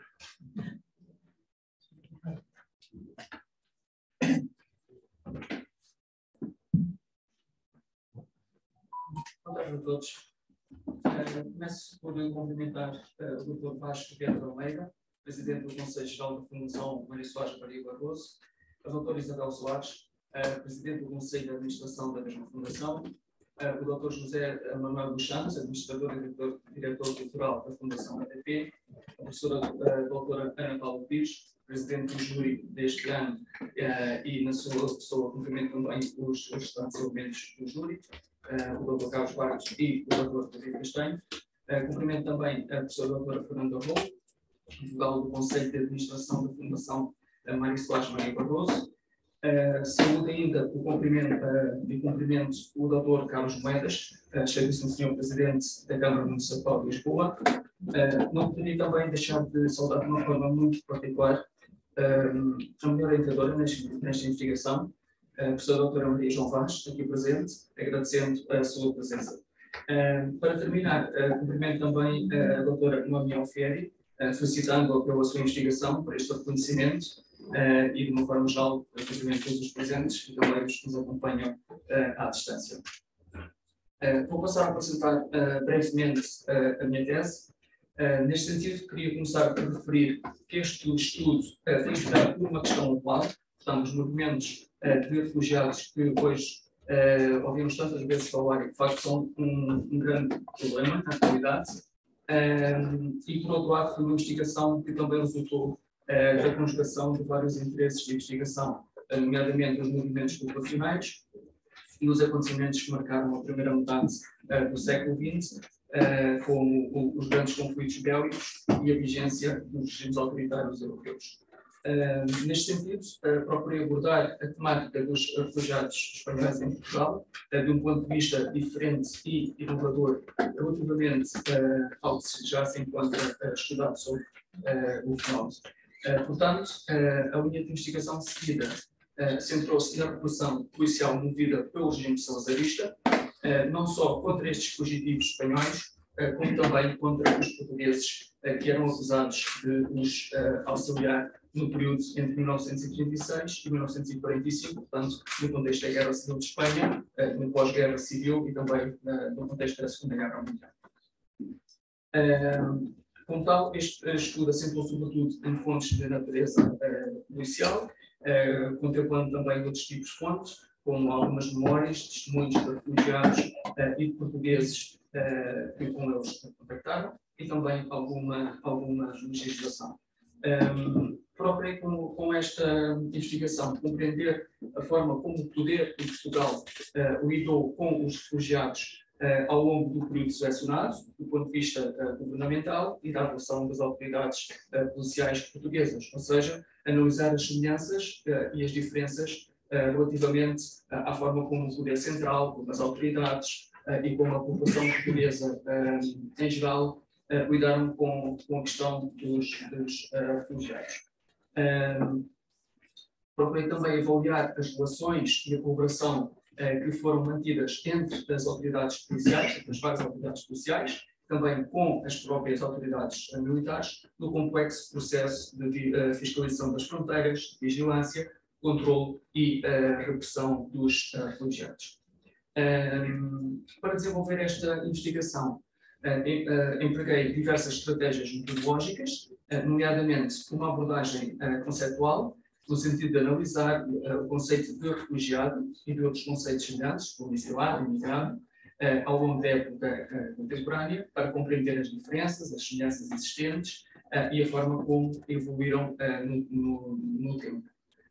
Boa tarde a todos. Uh, começo por cumprimentar uh, o doutor Vasco Pedro Almeida, Presidente do Conselho Geral da Fundação Mário Soares Maria Barroso, a doutora Isabel Soares, uh, Presidente do Conselho de Administração da mesma Fundação, uh, o doutor José Manuel dos Santos, Administrador e Diretor, Diretor Cultural da Fundação A D P, a professora uh, doutora Ana Paula Pires, Presidente do júri deste ano, uh, e na sua pessoa cumprimento também os, os restantes elementos do júri, uh, o doutor Carlos Vargas e o doutor David Castanho. Uh, cumprimento também a professora doutora Fernanda Rolo, vogal do Conselho de Administração da Fundação Mário Soares Maria Barroso. Uh, saúde ainda o cumprimento, uh, e cumprimento o doutor Carlos Moedas, uh, Excelentíssimo senhor Presidente da Câmara Municipal de Lisboa. Uh, não poderia também deixar de saudar de uma forma muito particular uh, a melhor orientadora nesta, nesta investigação, a professora doutora Maria João Vaz, aqui presente, agradecendo a sua presença. Uh, para terminar, uh, cumprimento também a doutora Noemi Alfieri, uh, felicitando-a pela sua investigação, por este reconhecimento, uh, e, de uma forma geral, praticamente todos os presentes e também os que nos acompanham uh, à distância. Uh, vou passar a apresentar uh, brevemente uh, a minha tese. Uh, neste sentido, queria começar por referir que este estudo uh, foi inspirado por uma questão atual, portanto, os movimentos uh, de refugiados que hoje uh, ouvimos tantas vezes falar e que, de facto, são um, um grande problema na atualidade. Um, e, por outro lado, foi uma investigação que também resultou uh, da conjugação de vários interesses de investigação, uh, nomeadamente os movimentos populacionais e os acontecimentos que marcaram a primeira metade uh, do século vinte, uh, como o, os grandes conflitos bélicos e a vigência dos regimes autoritários europeus. Uh, neste sentido, uh, procurei abordar a temática dos refugiados espanhóis em Portugal uh, de um ponto de vista diferente e inovador relativamente uh, ao que já se encontra uh, estudado sobre uh, o fenómeno. Uh, portanto, uh, a linha de investigação seguida uh, centrou-se na repressão policial movida pelo regime salazarista, uh, não só contra estes fugitivos espanhóis, uh, como também contra os portugueses uh, que eram acusados de os uh, auxiliar no período entre mil novecentos e trinta e seis e mil novecentos e quarenta e cinco, portanto, no contexto da Guerra Civil de Espanha, no pós-Guerra Civil e também no contexto da Segunda Guerra Mundial. Como tal, este estudo acentuou sobretudo em fontes de natureza policial, contemplando também outros tipos de fontes, como algumas memórias, testemunhos de refugiados e de portugueses que com eles contactaram, e também alguma, alguma legislação. Um, procurei com, com esta investigação compreender a forma como o poder em Portugal uh, lidou com os refugiados uh, ao longo do período selecionado, do ponto de vista uh, governamental e da atuação das autoridades uh, policiais portuguesas, ou seja, analisar as semelhanças uh, e as diferenças uh, relativamente uh, à forma como o poder central, como as autoridades uh, e como a população portuguesa uh, em geral Uh, lidaram com, com a questão dos, dos uh, refugiados. Um, procurei também avaliar as relações e a colaboração uh, que foram mantidas entre as autoridades policiais, as várias autoridades policiais, também com as próprias autoridades uh, militares, no complexo processo de uh, fiscalização das fronteiras, vigilância, controle e uh, repressão dos uh, refugiados. Um, para desenvolver esta investigação, Uh, uh, empreguei diversas estratégias metodológicas, uh, nomeadamente uma abordagem uh, conceitual, no sentido de analisar uh, o conceito de refugiado e de outros conceitos semelhantes, como exilado, imigrado, uh, ao longo da época uh, contemporânea, para compreender as diferenças, as semelhanças existentes uh, e a forma como evoluíram uh, no, no, no tempo.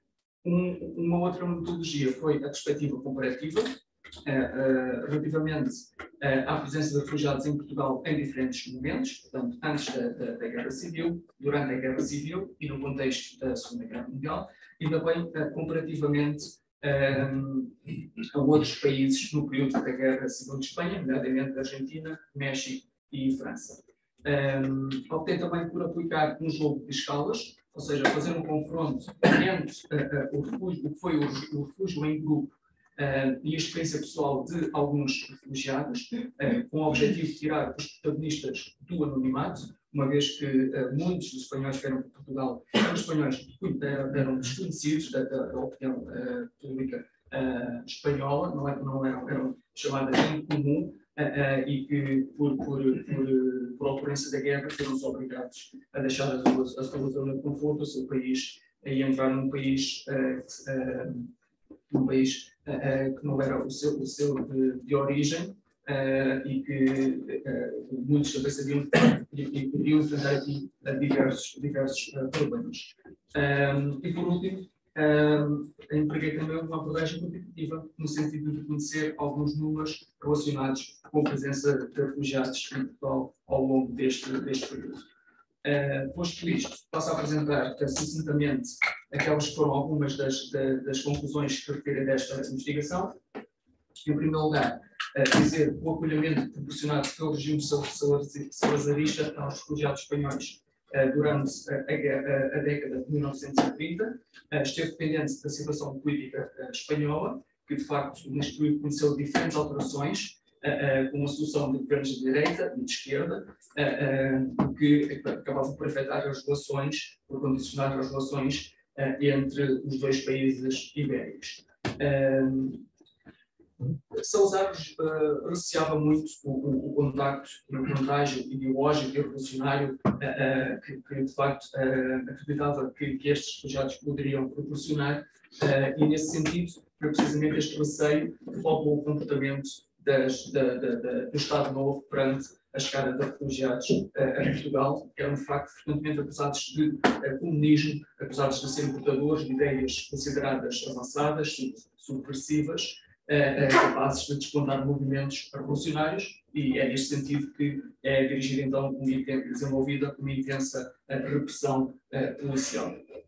Um, uma outra metodologia foi a perspectiva comparativa, Uh, uh, relativamente uh, à presença de refugiados em Portugal em diferentes momentos, portanto, antes da, da, da Guerra Civil, durante a Guerra Civil e no contexto da Segunda Guerra Mundial, e também uh, comparativamente uh, a outros países no período da Guerra Civil de Espanha, nomeadamente Argentina, México e França. Um, optei também por aplicar um jogo de escalas, ou seja, fazer um confronto entre uh, uh, o, refúgio, o que foi o, o refúgio em grupo Uh, e a experiência pessoal de alguns refugiados, uh, com o objetivo de tirar os protagonistas do anonimato, uma vez que uh, muitos dos espanhóis que eram para Portugal eram espanhóis que eram desconhecidos da, da, da opinião uh, pública uh, espanhola, não, é, não eram, eram chamadas em comum, uh, uh, e que, por, por, por, por ocorrência da guerra, foram-se obrigados a deixar a sua, a sua zona de conforto, o seu país, e entrar num país, uh, uh, num país Uh, que não era o seu, o seu de, de origem uh, e que uh, muitos também sabiam que podiam enfrentar aqui uh, diversos, diversos uh, problemas. Um, e por último, um, empreguei também uma abordagem quantitativa no sentido de conhecer alguns números relacionados com a presença de refugiados em Portugal ao longo deste, deste período. Uh, posto isto, passo a apresentar uh, sucintamente aquelas que foram algumas das, da, das conclusões que retirei desta investigação. Em primeiro lugar, uh, dizer que o acolhimento proporcionado pelo regime salazarista aos refugiados espanhóis uh, durante a, a, a década de mil novecentos e trinta uh, esteve dependente da situação política uh, espanhola, que de facto neste período conheceu diferentes alterações, Uh, uh, com uma solução de governos de direita e de esquerda, uh, uh, que acabava por afetar as relações, por condicionar as relações entre os dois países ibéricos. Salazar uh, receava muito o, o, o contacto, o contágio ideológico e revolucionário uh, uh, que, que, de facto, uh, acreditava que, que estes refugiados poderiam proporcionar, uh, e, nesse sentido, foi precisamente este receio que paupou o comportamento das, da, da, da, do Estado Novo perante a chegada de refugiados uh, a Portugal, que eram, de facto, frequentemente acusados de uh, comunismo, acusados de serem portadores de ideias consideradas avançadas, subversivas, Uh, uh, capazes de despontar movimentos revolucionários, e é neste sentido que é dirigida então uma, desenvolvida uma intensa uh, repressão uh, policial.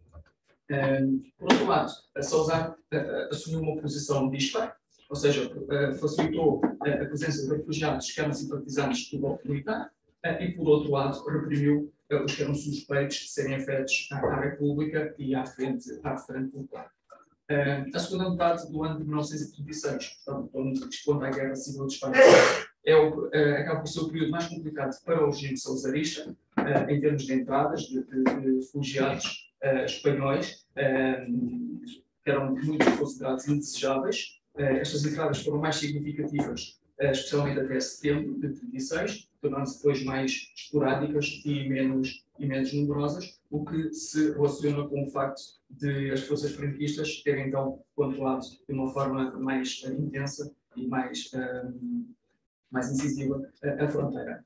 Uh, por outro lado, a Salazar uh, assumiu uma posição dispar, ou seja, uh, facilitou uh, a presença de refugiados que eram simpatizantes do golpe militar, uh, e por outro lado reprimiu uh, os que eram suspeitos de serem afetos à, à República e à frente, à frente popular. Uh, a segunda metade do ano de mil novecentos e trinta e seis, portanto, quando responde à Guerra Civil de Espanha, é o, uh, acaba por ser o período mais complicado para o regime salazarista, uh, em termos de entradas de, de, de refugiados uh, espanhóis, uh, que eram muito considerados indesejáveis. Uh, estas entradas foram mais significativas, uh, especialmente até setembro de trinta e seis, tornando-se depois mais esporádicas e menos, e menos numerosas, o que se relaciona com o facto de as forças franquistas terem então controlado de uma forma mais uh, intensa e mais, um, mais incisiva uh, a fronteira.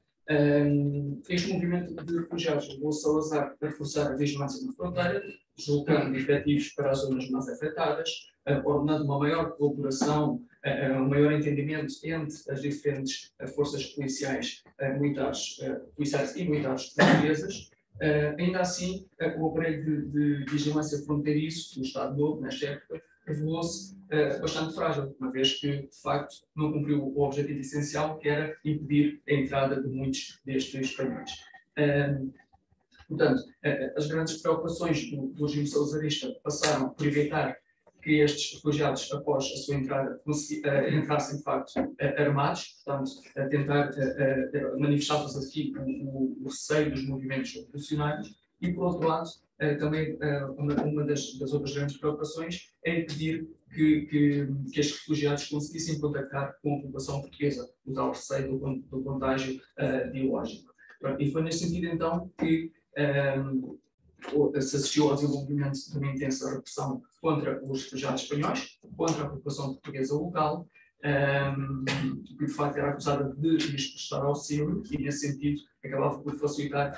Um, este movimento de refugiados levou Salazar a reforçar a vigilância na fronteira, deslocando efetivos para as zonas mais afetadas, uh, ordenando uma maior colaboração, uh, um maior entendimento entre as diferentes uh, forças policiais, uh, militares, uh, policiais e militares portuguesas. Uh, ainda assim, uh, o aparelho de, de vigilância fronteiriço do Estado Novo, nesta época, revelou-se uh, bastante frágil, uma vez que, de facto, não cumpriu o objetivo essencial, que era impedir a entrada de muitos destes espanhóis. Uh, portanto, uh, as grandes preocupações do, do regime salazarista passaram por evitar que estes refugiados, após a sua entrada, uh, entrassem, de facto, uh, armados, portanto, a tentar uh, uh, manifestar-se aqui o, o, o receio dos movimentos revolucionários, e, por outro lado, uh, também uh, uma, uma das, das outras grandes preocupações é impedir que, que, que estes refugiados conseguissem contactar com a população portuguesa, o tal receio do, do contágio uh, ideológico. E foi nesse sentido, então, que um, se assistiu ao desenvolvimento de uma intensa repressão contra os refugiados espanhóis, contra a população portuguesa local, um, que de facto era acusada de lhes prestar auxílio e, nesse sentido, acabava por facilitar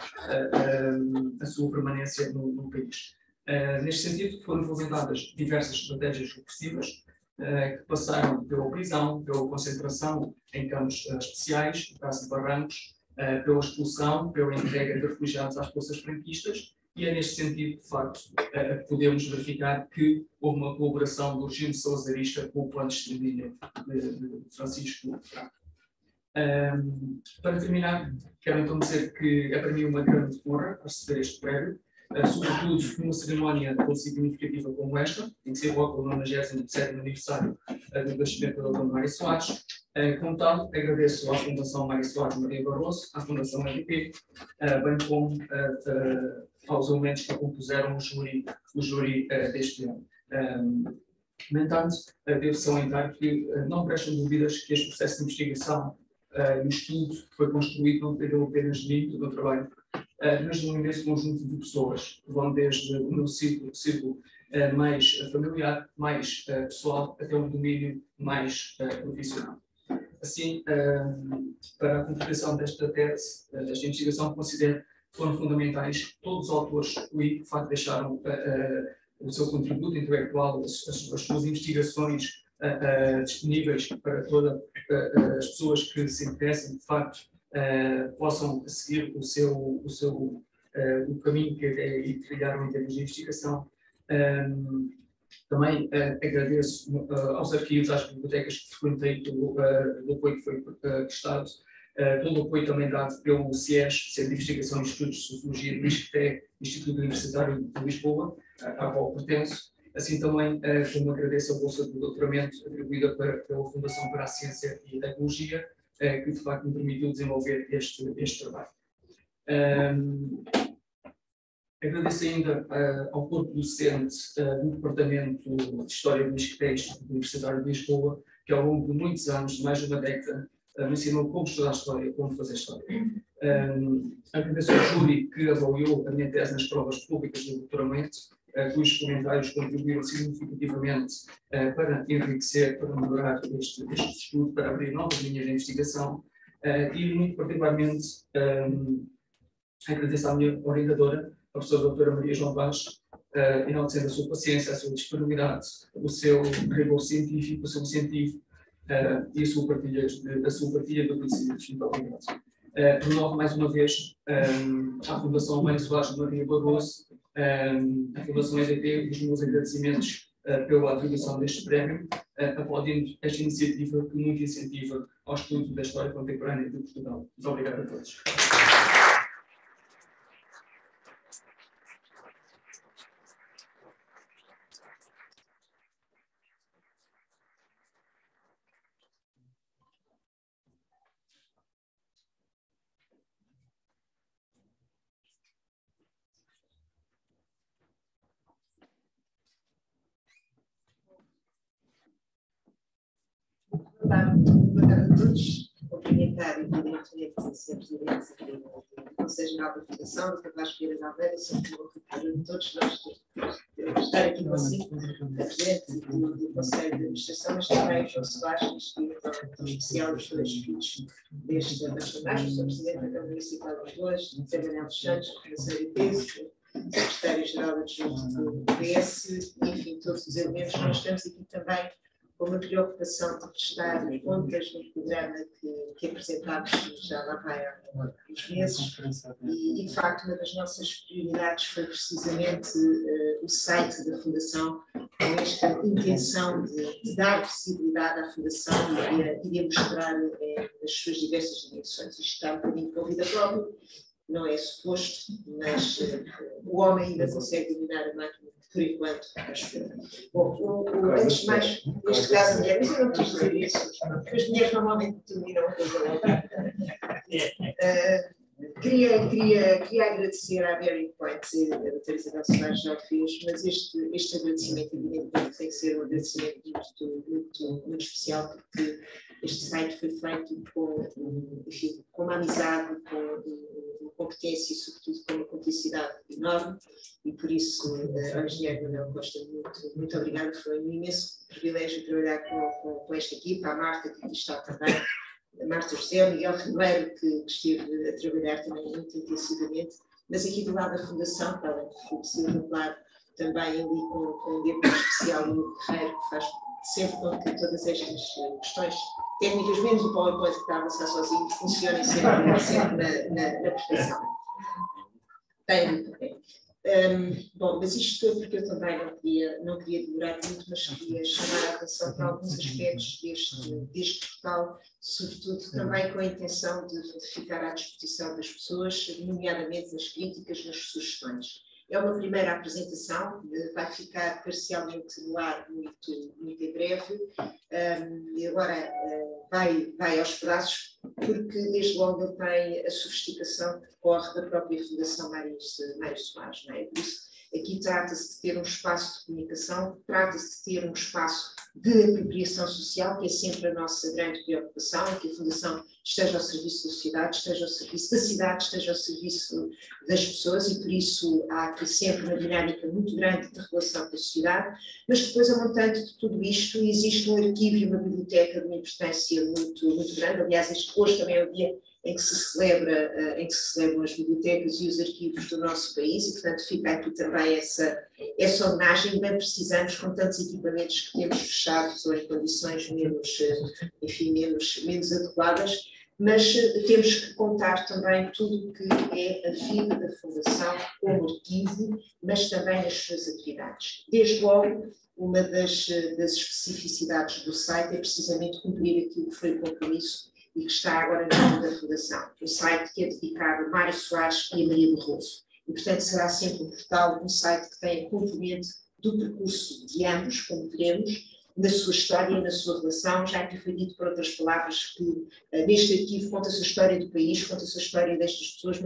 uh, a, a sua permanência no, no país. Uh, neste sentido, foram implementadas diversas estratégias repressivas, uh, que passaram pela prisão, pela concentração em campos uh, especiais, no caso de Barrancos, uh, pela expulsão, pela entrega de refugiados às forças franquistas. E é neste sentido, de facto, uh, podemos verificar que houve uma colaboração do regime salazarista com o plano de extermínio de, de Francisco Franco. Um, para terminar, quero então dizer que é para mim uma grande honra receber este prémio, uh, sobretudo numa cerimónia tão significativa como esta, em que se evoca o nonagésimo sétimo aniversário uh, do nascimento da doutora Mária Soares. Uh, como tal, agradeço à Fundação Mária Soares Maria Barroso, à Fundação R P, uh, bem como uh, uh, aos elementos que compuseram o júri, o júri uh, deste ano. Um, no entanto, uh, devo salientar que uh, não prestam dúvidas que este processo de investigação uh, e o estudo que foi construído não dependeu apenas de mim, do meu trabalho, uh, mas de um imenso conjunto de pessoas, que vão desde o meu círculo, círculo uh, mais familiar, mais uh, pessoal, até um domínio mais uh, profissional. Assim, uh, para a compreensão desta tese, uh, desta investigação, considero foram fundamentais todos os autores que, de facto, deixaram uh, uh, o seu contributo intelectual, as, as, as suas investigações uh, uh, disponíveis para todas uh, as pessoas que se interessem, de facto, uh, possam seguir o seu, o, seu, uh, o caminho que é, trilharam em termos de investigação. Um, também uh, agradeço uh, aos arquivos, às bibliotecas que frequentei, do, uh, do apoio que foi uh, prestado. Uh, todo o apoio também dado pelo C I E S, Centro de Investigação e Estudos de Sociologia do ISCTE, Instituto Universitário de Lisboa, uh, à qual pertenço. Assim também, uh, como agradeço a bolsa de doutoramento atribuída para, pela Fundação para a Ciência e a Tecnologia, uh, que de facto me permitiu desenvolver este, este trabalho. Um, Agradeço ainda uh, ao corpo docente uh, do Departamento de História do Isquetés, da Universidade de Lisboa, que ao longo de muitos anos, de mais de uma década, uh, me ensinou como estudar História, como fazer História. Um, agradeço ao júri que avaliou a minha tese nas provas públicas do doutoramento, uh, cujos comentários contribuíram significativamente uh, para enriquecer, para melhorar este, este estudo, para abrir novas linhas de investigação uh, e, muito particularmente, um, agradeço à minha orientadora, a professora doutora Maria João Vaz, uh, enaltecendo a sua paciência, a sua disponibilidade, o seu rigor científico, o seu incentivo uh, e a sua partilha de, a sua partilha de conhecimentos. Muito obrigado. Uh, renovo mais uma vez um, à Fundação Mário Soares de Maria Barroso, um, à Fundação E D P, os meus agradecimentos uh, pela atribuição deste prémio, uh, aplaudindo esta iniciativa que muito incentiva ao estudo da história contemporânea de Portugal. Muito obrigado a todos. Boa tarde a todos. Cumprimentar evidentemente o senhor Presidente do Conselho Geral da Fundação, doutor Vasco Vieira de Almeida, sempre uma oportunidade de todos nós de estar aqui consigo, a Presidente do, do Conselho de Administração, mas também o João Soares, diretor especial dos dois filhos deste personagem, o senhor Presidente da Câmara Municipal de Lisboa, o senhor Manuel dos Santos, a Fundação I P E S, Secretário-Geral Adjunto do P S, enfim, todos os elementos. Nós estamos aqui também com uma preocupação de prestar contas no programa que, que apresentámos já lá vai há uns meses e, e, de facto, uma das nossas prioridades foi precisamente uh, o site da Fundação, com esta intenção de, de dar visibilidade à Fundação e de, de a mostrar uh, as suas diversas dimensões. Isto está um bocadinho com a vida própria, não é suposto, mas uh, o homem ainda consegue dominar a máquina por enquanto, acho que. Bom, o, o, antes de mais, neste caso, mulheres, mas eu não quis dizer isso, porque as mulheres normalmente determinam a coisa lá. Uh, queria, queria, queria agradecer à Bearing Point, a doutora Isabel Soares já o fez, mas este, este agradecimento, evidentemente, tem que ser um agradecimento muito, muito, muito especial, porque este site foi feito com, enfim, com uma amizade, com uma competência e, sobretudo, com uma cumplicidade enorme. E por isso, ao engenheiro Manuel Costa, muito, muito obrigada. Foi um imenso privilégio trabalhar com, com, com esta equipa, a Marta, que aqui está também, a Marta José, o Miguel Ribeiro, que, que esteve a trabalhar também muito intensivamente, mas aqui do lado da Fundação, para além de possível falar também ali com, com um diretor especial, o Hugo Guerreiro, que faz sempre com que todas estas questões técnicas, menos o PowerPoint que está a avançar sozinho, funcionem sempre, sempre na, na, na perfeição. Tem muito bem. Um, bom, mas isto foi porque eu também não queria, não queria demorar muito, mas queria chamar a atenção para alguns aspectos deste, deste portal, sobretudo também com a intenção de, de ficar à disposição das pessoas, nomeadamente nas críticas, nas sugestões. É uma primeira apresentação, vai ficar parcialmente no ar muito, muito em breve, um, e agora uh, vai, vai aos pedaços, porque desde logo ele tem a sofisticação que decorre da própria Fundação Mário Soares, não é? Por isso, aqui trata-se de ter um espaço de comunicação, trata-se de ter um espaço de apropriação social, que é sempre a nossa grande preocupação, que a Fundação esteja ao serviço da sociedade, esteja ao serviço da cidade, esteja ao serviço das pessoas, e por isso há aqui sempre uma dinâmica muito grande de relação com a sociedade, mas depois, a montante de tudo isto, existe um arquivo e uma biblioteca de uma importância muito, muito grande. Aliás, este hoje também é o dia em que se celebra, em que se celebram as bibliotecas e os arquivos do nosso país, e portanto fica aqui também essa, essa homenagem. Bem precisamos, com tantos equipamentos que temos fechados ou em condições menos, enfim, menos, menos adequadas, mas temos que contar também tudo o que é a vida da Fundação como arquivo, mas também as suas atividades. Desde logo, uma das, das especificidades do site é precisamente cumprir aquilo que foi o compromisso e que está agora na mão da Fundação. O site que é dedicado a Mário Soares e a Maria Barroso. E, portanto, será sempre um portal, um site que tem a componente do percurso de ambos, como veremos, na sua história e na sua relação. Já aqui foi dito, por outras palavras, que uh, neste arquivo conta-se a história do país, conta-se a história destas pessoas, mas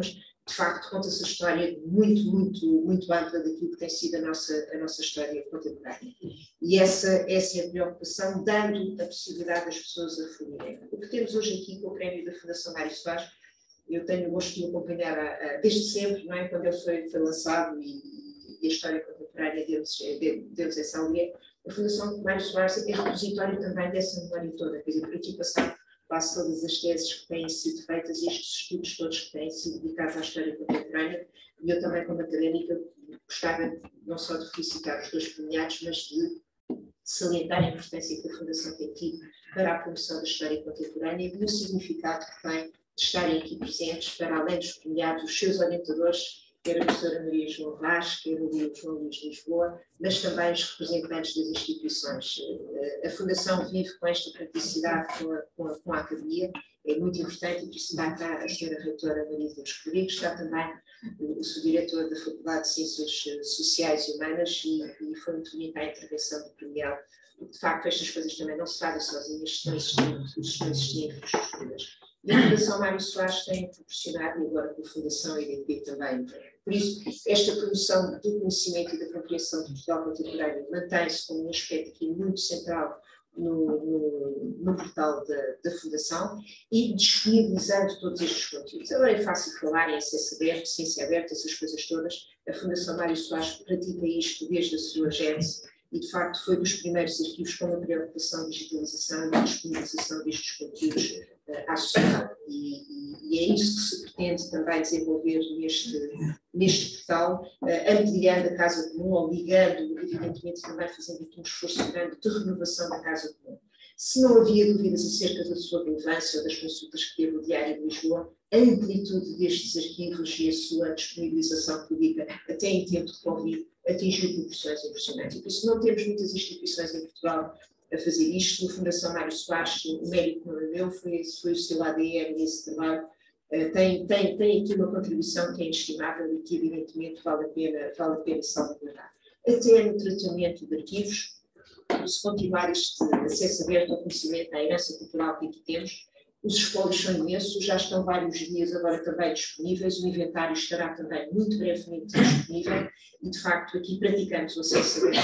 de facto, conta-se a história muito, muito, muito ampla daquilo que tem sido a nossa, a nossa história contemporânea. E essa, essa é a preocupação, dando a possibilidade das pessoas a fluírem. O que temos hoje aqui com o prémio da Fundação Mário Soares, eu tenho o gosto de acompanhar a, a, desde sempre, não é? Quando ele foi, foi lançado e, e a história contemporânea deles, deles essa alegria. A Fundação Mário Soares é repositório também dessa memória toda. Quer dizer, por aqui passaram quase todas as teses que têm sido feitas e estes estudos todos que têm sido dedicados à história contemporânea, e eu também, como académica, gostava não só de felicitar os dois premiados, mas de salientar a importância que a Fundação tem tido para a promoção da história contemporânea e o significado que tem de estarem aqui presentes, para além dos premiados, os seus orientadores, quer a professora Maria João Vaz, quer o João Luís Lisboa, mas também os representantes das instituições. A Fundação vive com esta praticidade com a, com a, com a Academia, é muito importante, e por isso está cá a senhora Reitora Maria de Lourdes Rodrigues, está também o subdiretor da Faculdade de Ciências Sociais e Humanas, e, e foi muito bonita a intervenção do premiado, porque de facto estas coisas também não se fazem sozinhas, estão existindo infraestruturas. E a Fundação Mário Soares tem proporcionado, e agora com a Fundação I D P também. Por isso, esta promoção do conhecimento e da compreensão de Portugal contemporâneo mantém-se como um aspecto aqui muito central no, no, no portal da, da Fundação e disponibilizando todos estes conteúdos. Agora é fácil falar em acesso aberto, ciência aberta, essas coisas todas. A Fundação Mário Soares pratica isto desde a sua gênese e, de facto, foi dos primeiros arquivos com a preocupação de digitalização e disponibilização destes conteúdos à sociedade, e, e, e é isso que se pretende também desenvolver neste, neste portal, uh, ampliando a Casa Comum, ou ligando, evidentemente também fazendo aqui um esforço grande de renovação da Casa Comum. Se não havia dúvidas acerca da sua relevância ou das consultas que teve o Diário de Lisboa, a amplitude destes arquivos e a sua disponibilização pública, até em tempo de Covid, atingiu proporções impressionantes. E por isso não temos muitas instituições em Portugal a fazer isto. A Fundação Mário Soares, o mérito não é meu, foi, foi o seu A D N nesse trabalho, uh, tem, tem, tem aqui uma contribuição que é inestimável e que evidentemente vale a pena, vale a pena salvaguardar. Até no tratamento de arquivos, se continuar este acesso aberto ao conhecimento, à herança cultural que aqui temos, os espólios são imensos, já estão vários dias agora também disponíveis, o inventário estará também muito brevemente disponível e, de facto, aqui praticamos o acesso aberto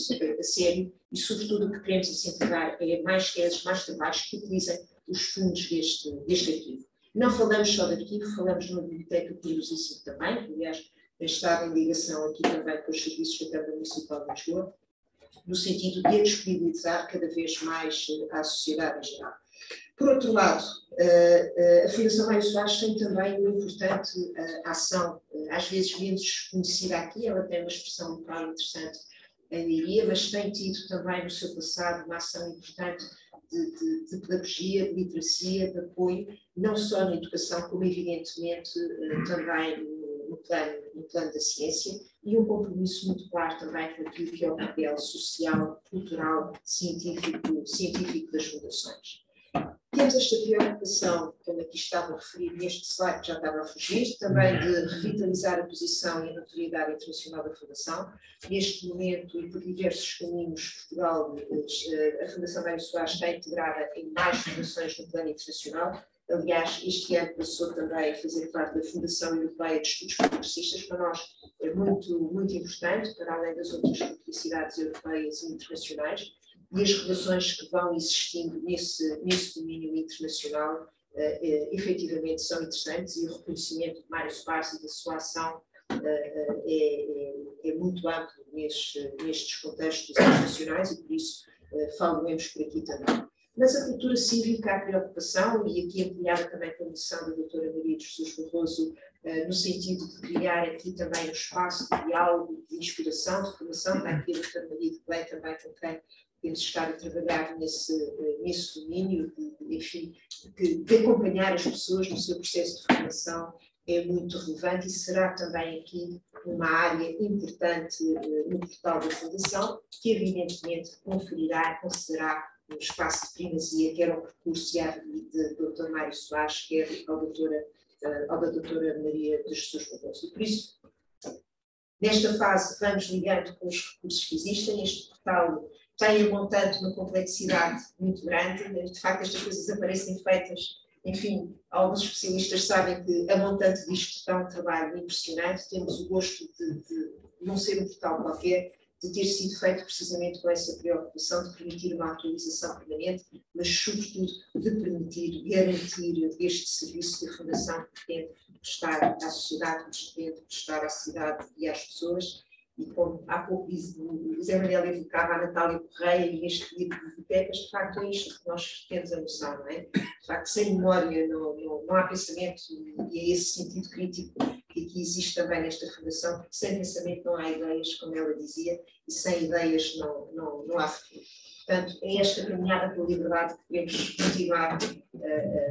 a sério e, sobretudo, o que queremos incentivar é mais teses, mais trabalhos que utilizem os fundos deste, deste arquivo. Não falamos só de arquivo, falamos de uma biblioteca perigosíssima também, que, aliás, tem estado em ligação aqui também com os serviços da Câmara Municipal de Lisboa, no sentido de a disponibilizar cada vez mais à sociedade em geral. Por outro lado, a Fundação Mário Soares tem também uma importante ação, às vezes menos conhecida aqui, ela tem uma expressão local interessante em Leiria, mas tem tido também no seu passado uma ação importante de, de, de pedagogia, de literacia, de apoio, não só na educação, como evidentemente também no plano, no plano da ciência, e um compromisso muito claro também com aquilo que é o papel social, cultural, científico, científico das fundações. Temos esta preocupação, como aqui estava a referir neste slide que já estava a fugir, também de revitalizar a posição e a notoriedade internacional da Fundação. Neste momento, e por diversos caminhos, Portugal, a Fundação Mário Soares está integrada em mais fundações no plano internacional. Aliás, este ano passou também a fazer parte da Fundação Europeia de Estudos Progressistas, para nós é muito, muito importante, para além das outras publicidades europeias e internacionais. E as relações que vão existindo nesse, nesse domínio internacional uh, uh, efetivamente são interessantes, e o reconhecimento de Mário Soares e da sua ação uh, uh, é, é, é muito amplo nestes, nestes contextos internacionais, e por isso uh, falaremos por aqui também. Mas a cultura cívica, a preocupação, e aqui ampliada também com a missão da doutora Maria de Jesus Barroso, uh, no sentido de criar aqui também um espaço de diálogo, de inspiração, de formação, está aqui a doutora Maria de Belém também com quem temos de estar a trabalhar nesse, nesse domínio, de, enfim, de, de acompanhar as pessoas no seu processo de formação é muito relevante e será também aqui uma área importante uh, no portal da Fundação, que evidentemente conferirá, concederá um espaço de primazia, quer ao percurso e à vida de doutor Mário Soares, quer ao doutora, uh, ao da doutora Maria de Jesus Barroso. E por isso, nesta fase, vamos ligando com os recursos que existem. Este portal tem a montante uma complexidade muito grande, de facto estas coisas aparecem feitas Enfim, alguns especialistas sabem que a montante disto está um trabalho impressionante. Temos o gosto de, de não ser um portal qualquer, de ter sido feito precisamente com essa preocupação de permitir uma atualização permanente, mas sobretudo de permitir, garantir este serviço que a Fundação pretende prestar à sociedade, pretende prestar à cidade e às pessoas. E como há pouco disse, o Zé Manuel evocava a Natália Correia e este livro de bibliotecas, de facto é isto que nós temos a noção, não é? De facto, sem memória não, não, não há pensamento, e é esse sentido crítico que aqui existe também nesta fundação, porque sem pensamento não há ideias, como ela dizia, e sem ideias não, não, não há futuro. Portanto, é esta caminhada pela liberdade que queremos continuar, uh,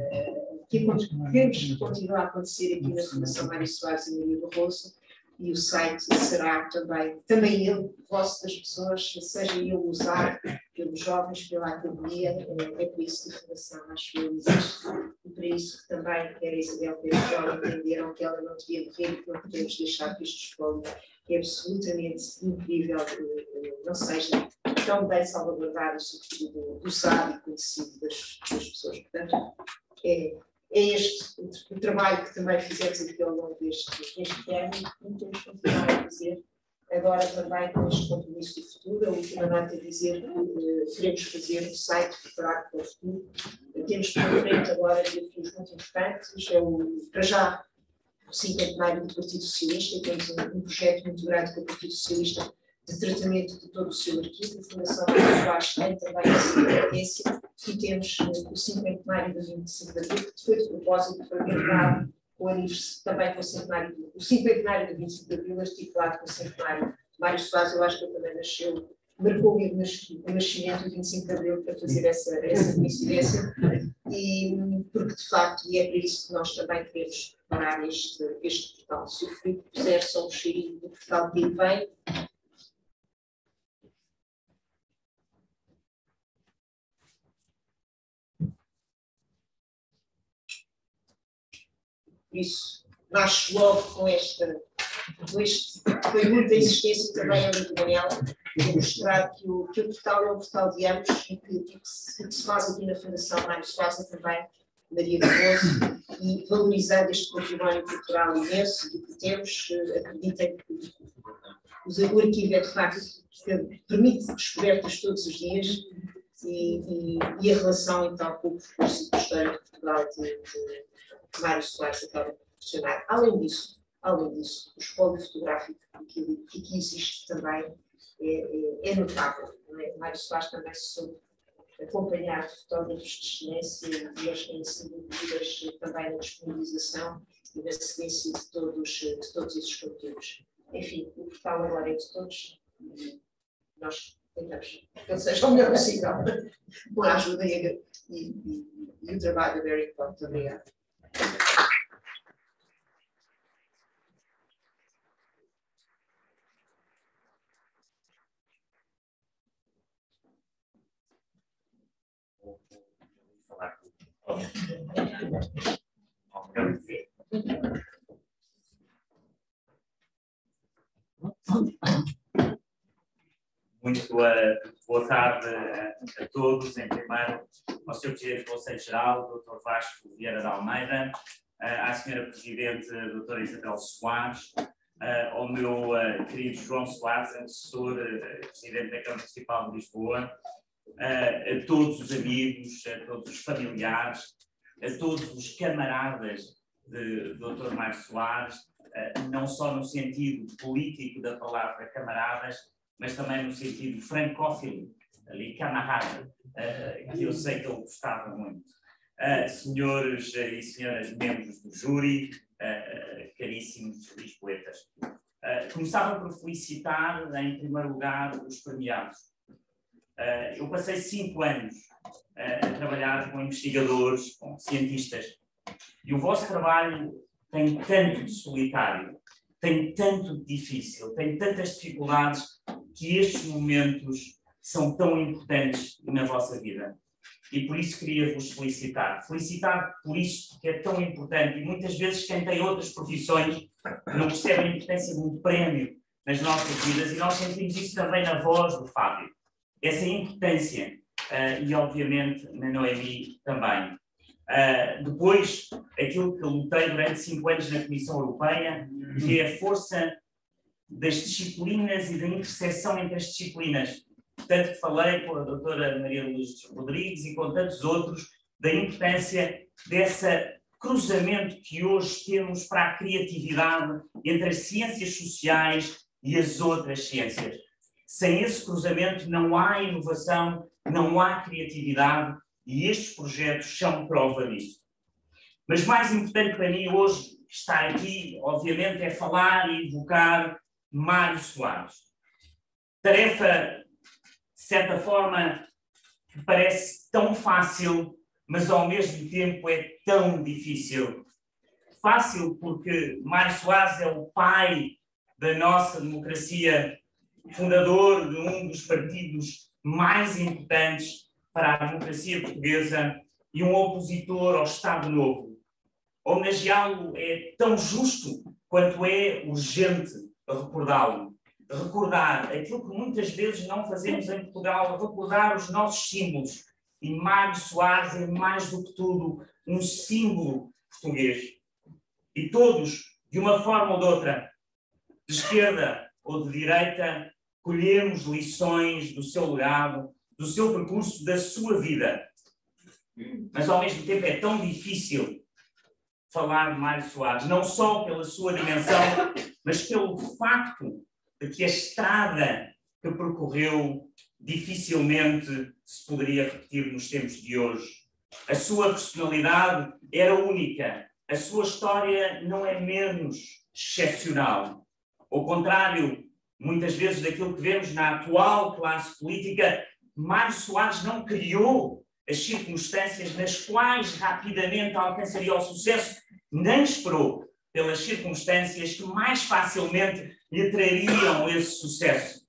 uh, que queremos continuar a acontecer aqui na Fundação Mário Soares e Maria Barroso. E o site será também, também ele, vosso das pessoas, seja ele usado pelos jovens, pela academia, é, é por isso que a Fundação, acho que existe, e para isso que também, quer a Isabel, quer a João, entenderam que ela não devia morrer, que não podemos deixar que este espólio, que é absolutamente incrível, não seja tão bem salvaguardado, sobretudo usado e conhecido das, das pessoas. Portanto, é... É este o, o trabalho que também fizemos aqui ao longo deste, deste ano e temos que continuar a fazer agora também com este compromisso do futuro. A última nota a dizer que uh, queremos fazer um site preparado para o futuro. Temos pela frente agora desafios muito importantes. É o, para já, o cinquentenário do Partido Socialista. Temos um, um projeto muito grande com o Partido Socialista de tratamento de todo o seu arquivo. A Fundação Mário Soares tem também essa competência e temos uh, o cinquentenário do vinte e cinco de abril, que foi de propósito para marcar o aniversário, também com o centenário, do, o cinquentenário do vinte e cinco de abril, articulado com o centenário de Mário Soares. Eu acho que ele também nasceu, marcou o nascimento do vinte e cinco de abril para fazer essa, essa coincidência, e porque de facto, e é para isso que nós também queremos preparar este, este portal. Se o Filipe puser só um cheirinho do portal que ele vem. Por isso, nasce logo com esta, com este, foi muita insistência também a do Daniel, de mostrar que o, que o portal é um portal de ambos e que o que, que, que se faz aqui na Fundação Mário Soares também, Maria Barroso, e valorizando este património cultural imenso que temos, acreditem que o arquivo é de facto, que permite descobertas todos os dias e, e, e a relação então com o percurso histórico de Portugal de, de Mário Soares acaba de proporcionar. Além disso, além disso, o espólio fotográfico que, que aqui existe também é, é, é notável. Não é? Mário Soares também se soube acompanhar fotógrafos de excelência e eles têm sido medidas também na disponibilização e na sequência de todos, de todos esses conteúdos. Enfim, o portal agora é de todos e nós tentamos que ele seja o melhor possível com a ajuda e, e, e, e o trabalho da Very Point. Obrigada. Muito uh, boa tarde a, a todos. Em primeiro, ao senhor Presidente do Conselho Geral, doutor Vasco Vieira de Almeida, uh, à senhora Presidente, doutora Isabel Soares, uh, ao meu uh, querido João Soares, assessor, uh, Presidente da Câmara Municipal de Lisboa, uh, a todos os amigos, a todos os familiares, a todos os camaradas de doutor Mário Soares, uh, não só no sentido político da palavra camaradas, mas também no sentido francófilo, ali, camarada, uh, que eu sei que ele gostava muito. Uh, senhores e senhoras membros do júri, uh, caríssimos lisboetas. Uh, começava por felicitar, em primeiro lugar, os premiados. Uh, eu passei cinco anos uh, a trabalhar com investigadores, com cientistas, e o vosso trabalho tem tanto de solitário, tem tanto de difícil, tem tantas dificuldades, que estes momentos são tão importantes na vossa vida. E por isso queria vos felicitar. Felicitar por isso que é tão importante. E muitas vezes quem tem outras profissões não percebe a importância de um prémio nas nossas vidas. E nós sentimos isso também na voz do Fábio. Essa importância. Uh, e obviamente na Noemi também. Uh, depois, aquilo que lutei durante cinco anos na Comissão Europeia, que é a força das disciplinas e da interseção entre as disciplinas. Tanto que falei com a doutora Maria Luz Rodrigues e com tantos outros da importância desse cruzamento que hoje temos para a criatividade entre as ciências sociais e as outras ciências. Sem esse cruzamento não há inovação, não há criatividade e estes projetos são prova disso. Mas mais importante para mim hoje estar aqui, obviamente, é falar e evocar Mário Soares. Tarefa, de certa forma, que parece tão fácil, mas ao mesmo tempo é tão difícil. Fácil porque Mário Soares é o pai da nossa democracia, fundador de um dos partidos mais importantes para a democracia portuguesa e um opositor ao Estado Novo. Homenageá-lo é tão justo quanto é urgente recordá-lo. Recordar aquilo que muitas vezes não fazemos em Portugal, recordar os nossos símbolos. E Mário Soares é mais do que tudo um símbolo português. E todos, de uma forma ou de outra, de esquerda ou de direita, colhemos lições do seu legado, do seu percurso, da sua vida. Mas ao mesmo tempo é tão difícil falar de Mário Soares, não só pela sua dimensão, mas pelo facto de que a estrada que percorreu dificilmente se poderia repetir nos tempos de hoje. A sua personalidade era única, a sua história não é menos excepcional. Ao contrário, muitas vezes, daquilo que vemos na atual classe política, Mário Soares não criou as circunstâncias nas quais rapidamente alcançaria o sucesso, nem esperou pelas circunstâncias que mais facilmente lhe trariam esse sucesso.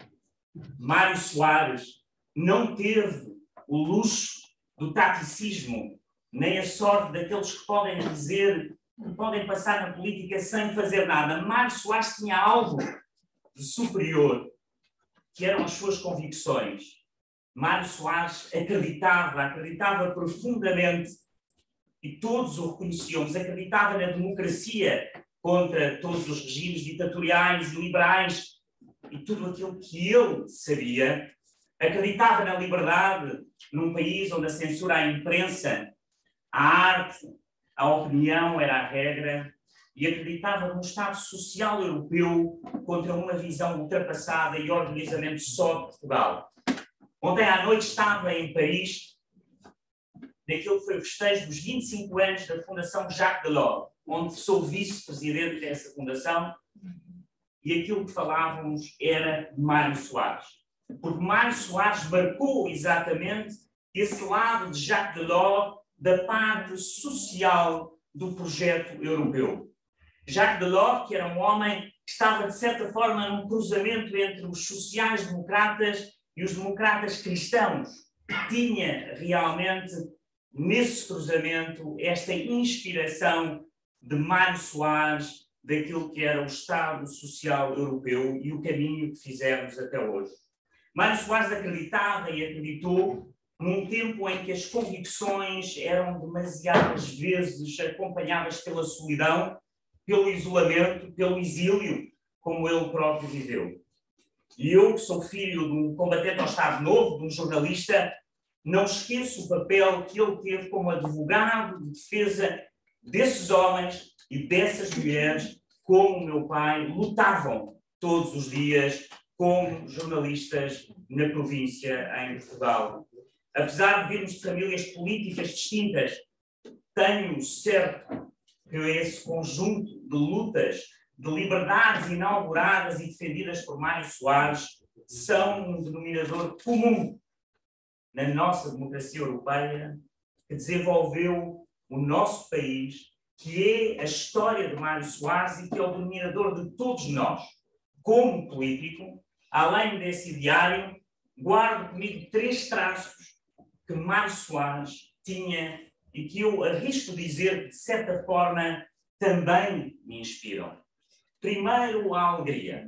Mário Soares não teve o luxo do taticismo, nem a sorte daqueles que podem dizer que podem passar na política sem fazer nada. Mário Soares tinha algo de superior, que eram as suas convicções. Mário Soares acreditava, acreditava profundamente, e todos o reconhecíamos, acreditava na democracia contra todos os regimes ditatoriais e liberais e tudo aquilo que ele sabia. Acreditava na liberdade num país onde a censura à imprensa, à arte, à opinião era a regra, e acreditava num Estado social europeu contra uma visão ultrapassada e orgulhosamente só de Portugal. Ontem à noite estava em Paris, naquilo que foi o festejo dos vinte e cinco anos da Fundação Jacques Delors, onde sou vice-presidente dessa fundação, e aquilo que falávamos era de Mário Soares. Porque Mário Soares marcou exatamente esse lado de Jacques Delors da parte social do projeto europeu. Jacques Delors, que era um homem que estava, de certa forma, num cruzamento entre os sociais-democratas e os democratas cristãos, tinha realmente, nesse cruzamento, esta inspiração de Mário Soares, daquilo que era o Estado Social Europeu e o caminho que fizemos até hoje. Mário Soares acreditava e acreditou num tempo em que as convicções eram demasiadas vezes acompanhadas pela solidão, pelo isolamento, pelo exílio, como ele próprio viveu. E eu, que sou filho de um combatente ao Estado Novo, de um jornalista, não esqueço o papel que ele teve como advogado de defesa desses homens e dessas mulheres, como o meu pai, lutavam todos os dias como jornalistas na província em Portugal. Apesar de virmos de famílias políticas distintas, tenho certo que esse conjunto de lutas, de liberdades inauguradas e defendidas por Mário Soares, são um denominador comum na nossa democracia europeia, que desenvolveu o nosso país, que é a história de Mário Soares e que é o denominador de todos nós. Como político, além desse ideário, guardo comigo três traços que Mário Soares tinha e que eu arrisco dizer que, de certa forma, também me inspiram. Primeiro, a alegria.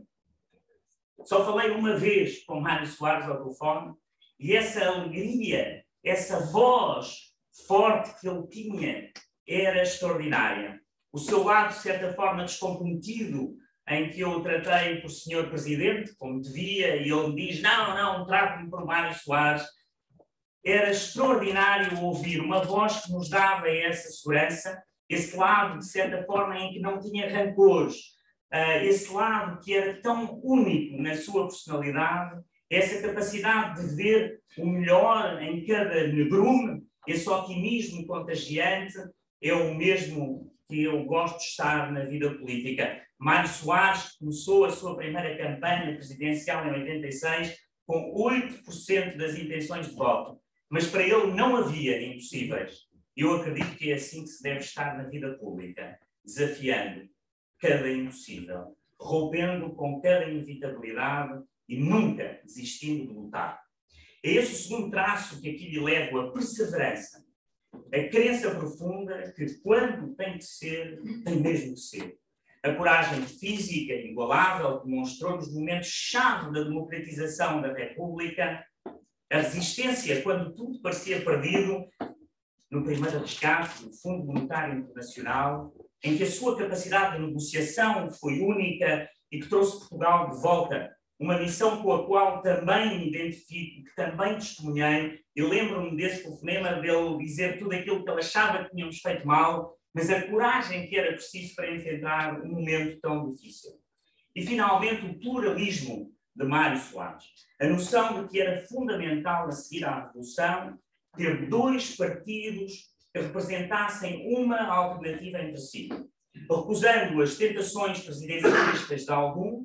Só falei uma vez com Mário Soares ao telefone e essa alegria, essa voz forte que ele tinha era extraordinária. O seu lado, de certa forma, descomprometido, em que eu o tratei por senhor Presidente, como devia, e ele me diz, não, não, trate-me por Mário Soares. Era extraordinário ouvir uma voz que nos dava essa segurança, esse lado, de certa forma, em que não tinha rancores, uh, esse lado que era tão único na sua personalidade, essa capacidade de ver o melhor em cada negrume, esse otimismo contagiante, é o mesmo que eu gosto de estar na vida política. Mário Soares começou a sua primeira campanha presidencial em oitenta e seis com oito por cento das intenções de voto, mas para ele não havia impossíveis. Eu acredito que é assim que se deve estar na vida pública, desafiando cada impossível, rompendo com cada inevitabilidade e nunca desistindo de lutar. É esse o segundo traço que aqui lhe levo, a perseverança, a crença profunda que quando tem que ser, tem mesmo que ser. A coragem física igualável que demonstrou nos momentos-chave da democratização da República, a resistência quando tudo parecia perdido, no primeiro resgate do Fundo Monetário Internacional, em que a sua capacidade de negociação foi única e que trouxe Portugal de volta, uma missão com a qual também me identifico, que também testemunhei. Eu lembro-me desse telefonema dele dizer tudo aquilo que ele achava que tínhamos feito mal, mas a coragem que era preciso para enfrentar um momento tão difícil. E, finalmente, o pluralismo de Mário Soares. A noção de que era fundamental, a seguir à Revolução, ter dois partidos que representassem uma alternativa entre si, recusando as tentações presidencialistas de algum,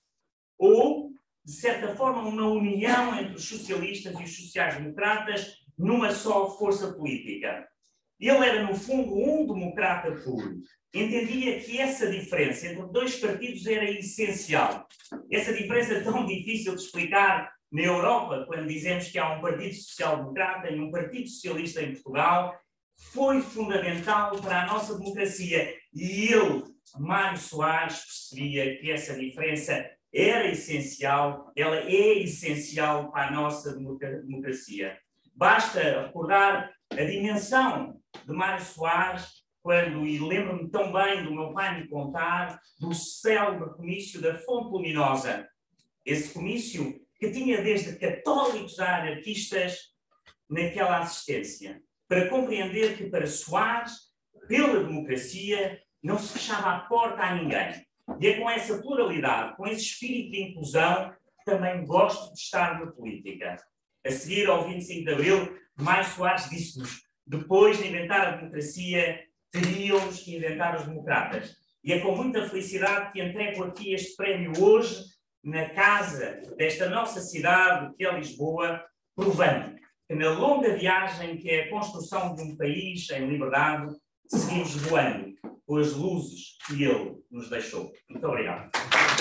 ou, de certa forma, uma união entre os socialistas e os sociais-democratas numa só força política. Ele era, no fundo, um democrata puro. Entendia que essa diferença entre dois partidos era essencial. Essa diferença tão difícil de explicar na Europa, quando dizemos que há um partido social-democrata e um partido socialista em Portugal, foi fundamental para a nossa democracia. E ele, Mário Soares, percebia que essa diferença era essencial, ela é essencial para a nossa democracia. Basta recordar a dimensão de Mário Soares, quando, e lembro-me tão bem do meu pai me contar, do célebre comício da Fonte Luminosa. Esse comício que tinha desde católicos a anarquistas naquela assistência, para compreender que para Soares, pela democracia, não se fechava a porta a ninguém. E é com essa pluralidade, com esse espírito de inclusão, que também gosto de estar na política. A seguir ao vinte e cinco de Abril, Mário Soares disse-nos, depois de inventar a democracia, teríamos que inventar os democratas. E é com muita felicidade que entrego aqui este prémio hoje, na casa desta nossa cidade, que é Lisboa, provando que na longa viagem que é a construção de um país em liberdade, seguimos voando com as luzes que ele nos deixou. Muito obrigado.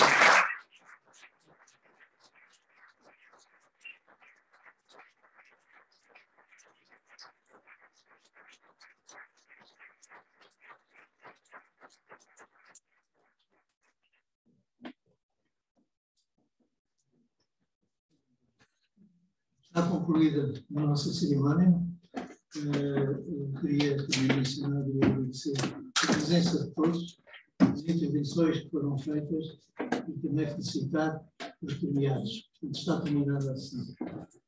Está concluída a nossa cerimónia. Eu queria também mencionar e agradecer a presença de todos, as intervenções que foram feitas e também felicitar os premiados. Está terminada a sessão.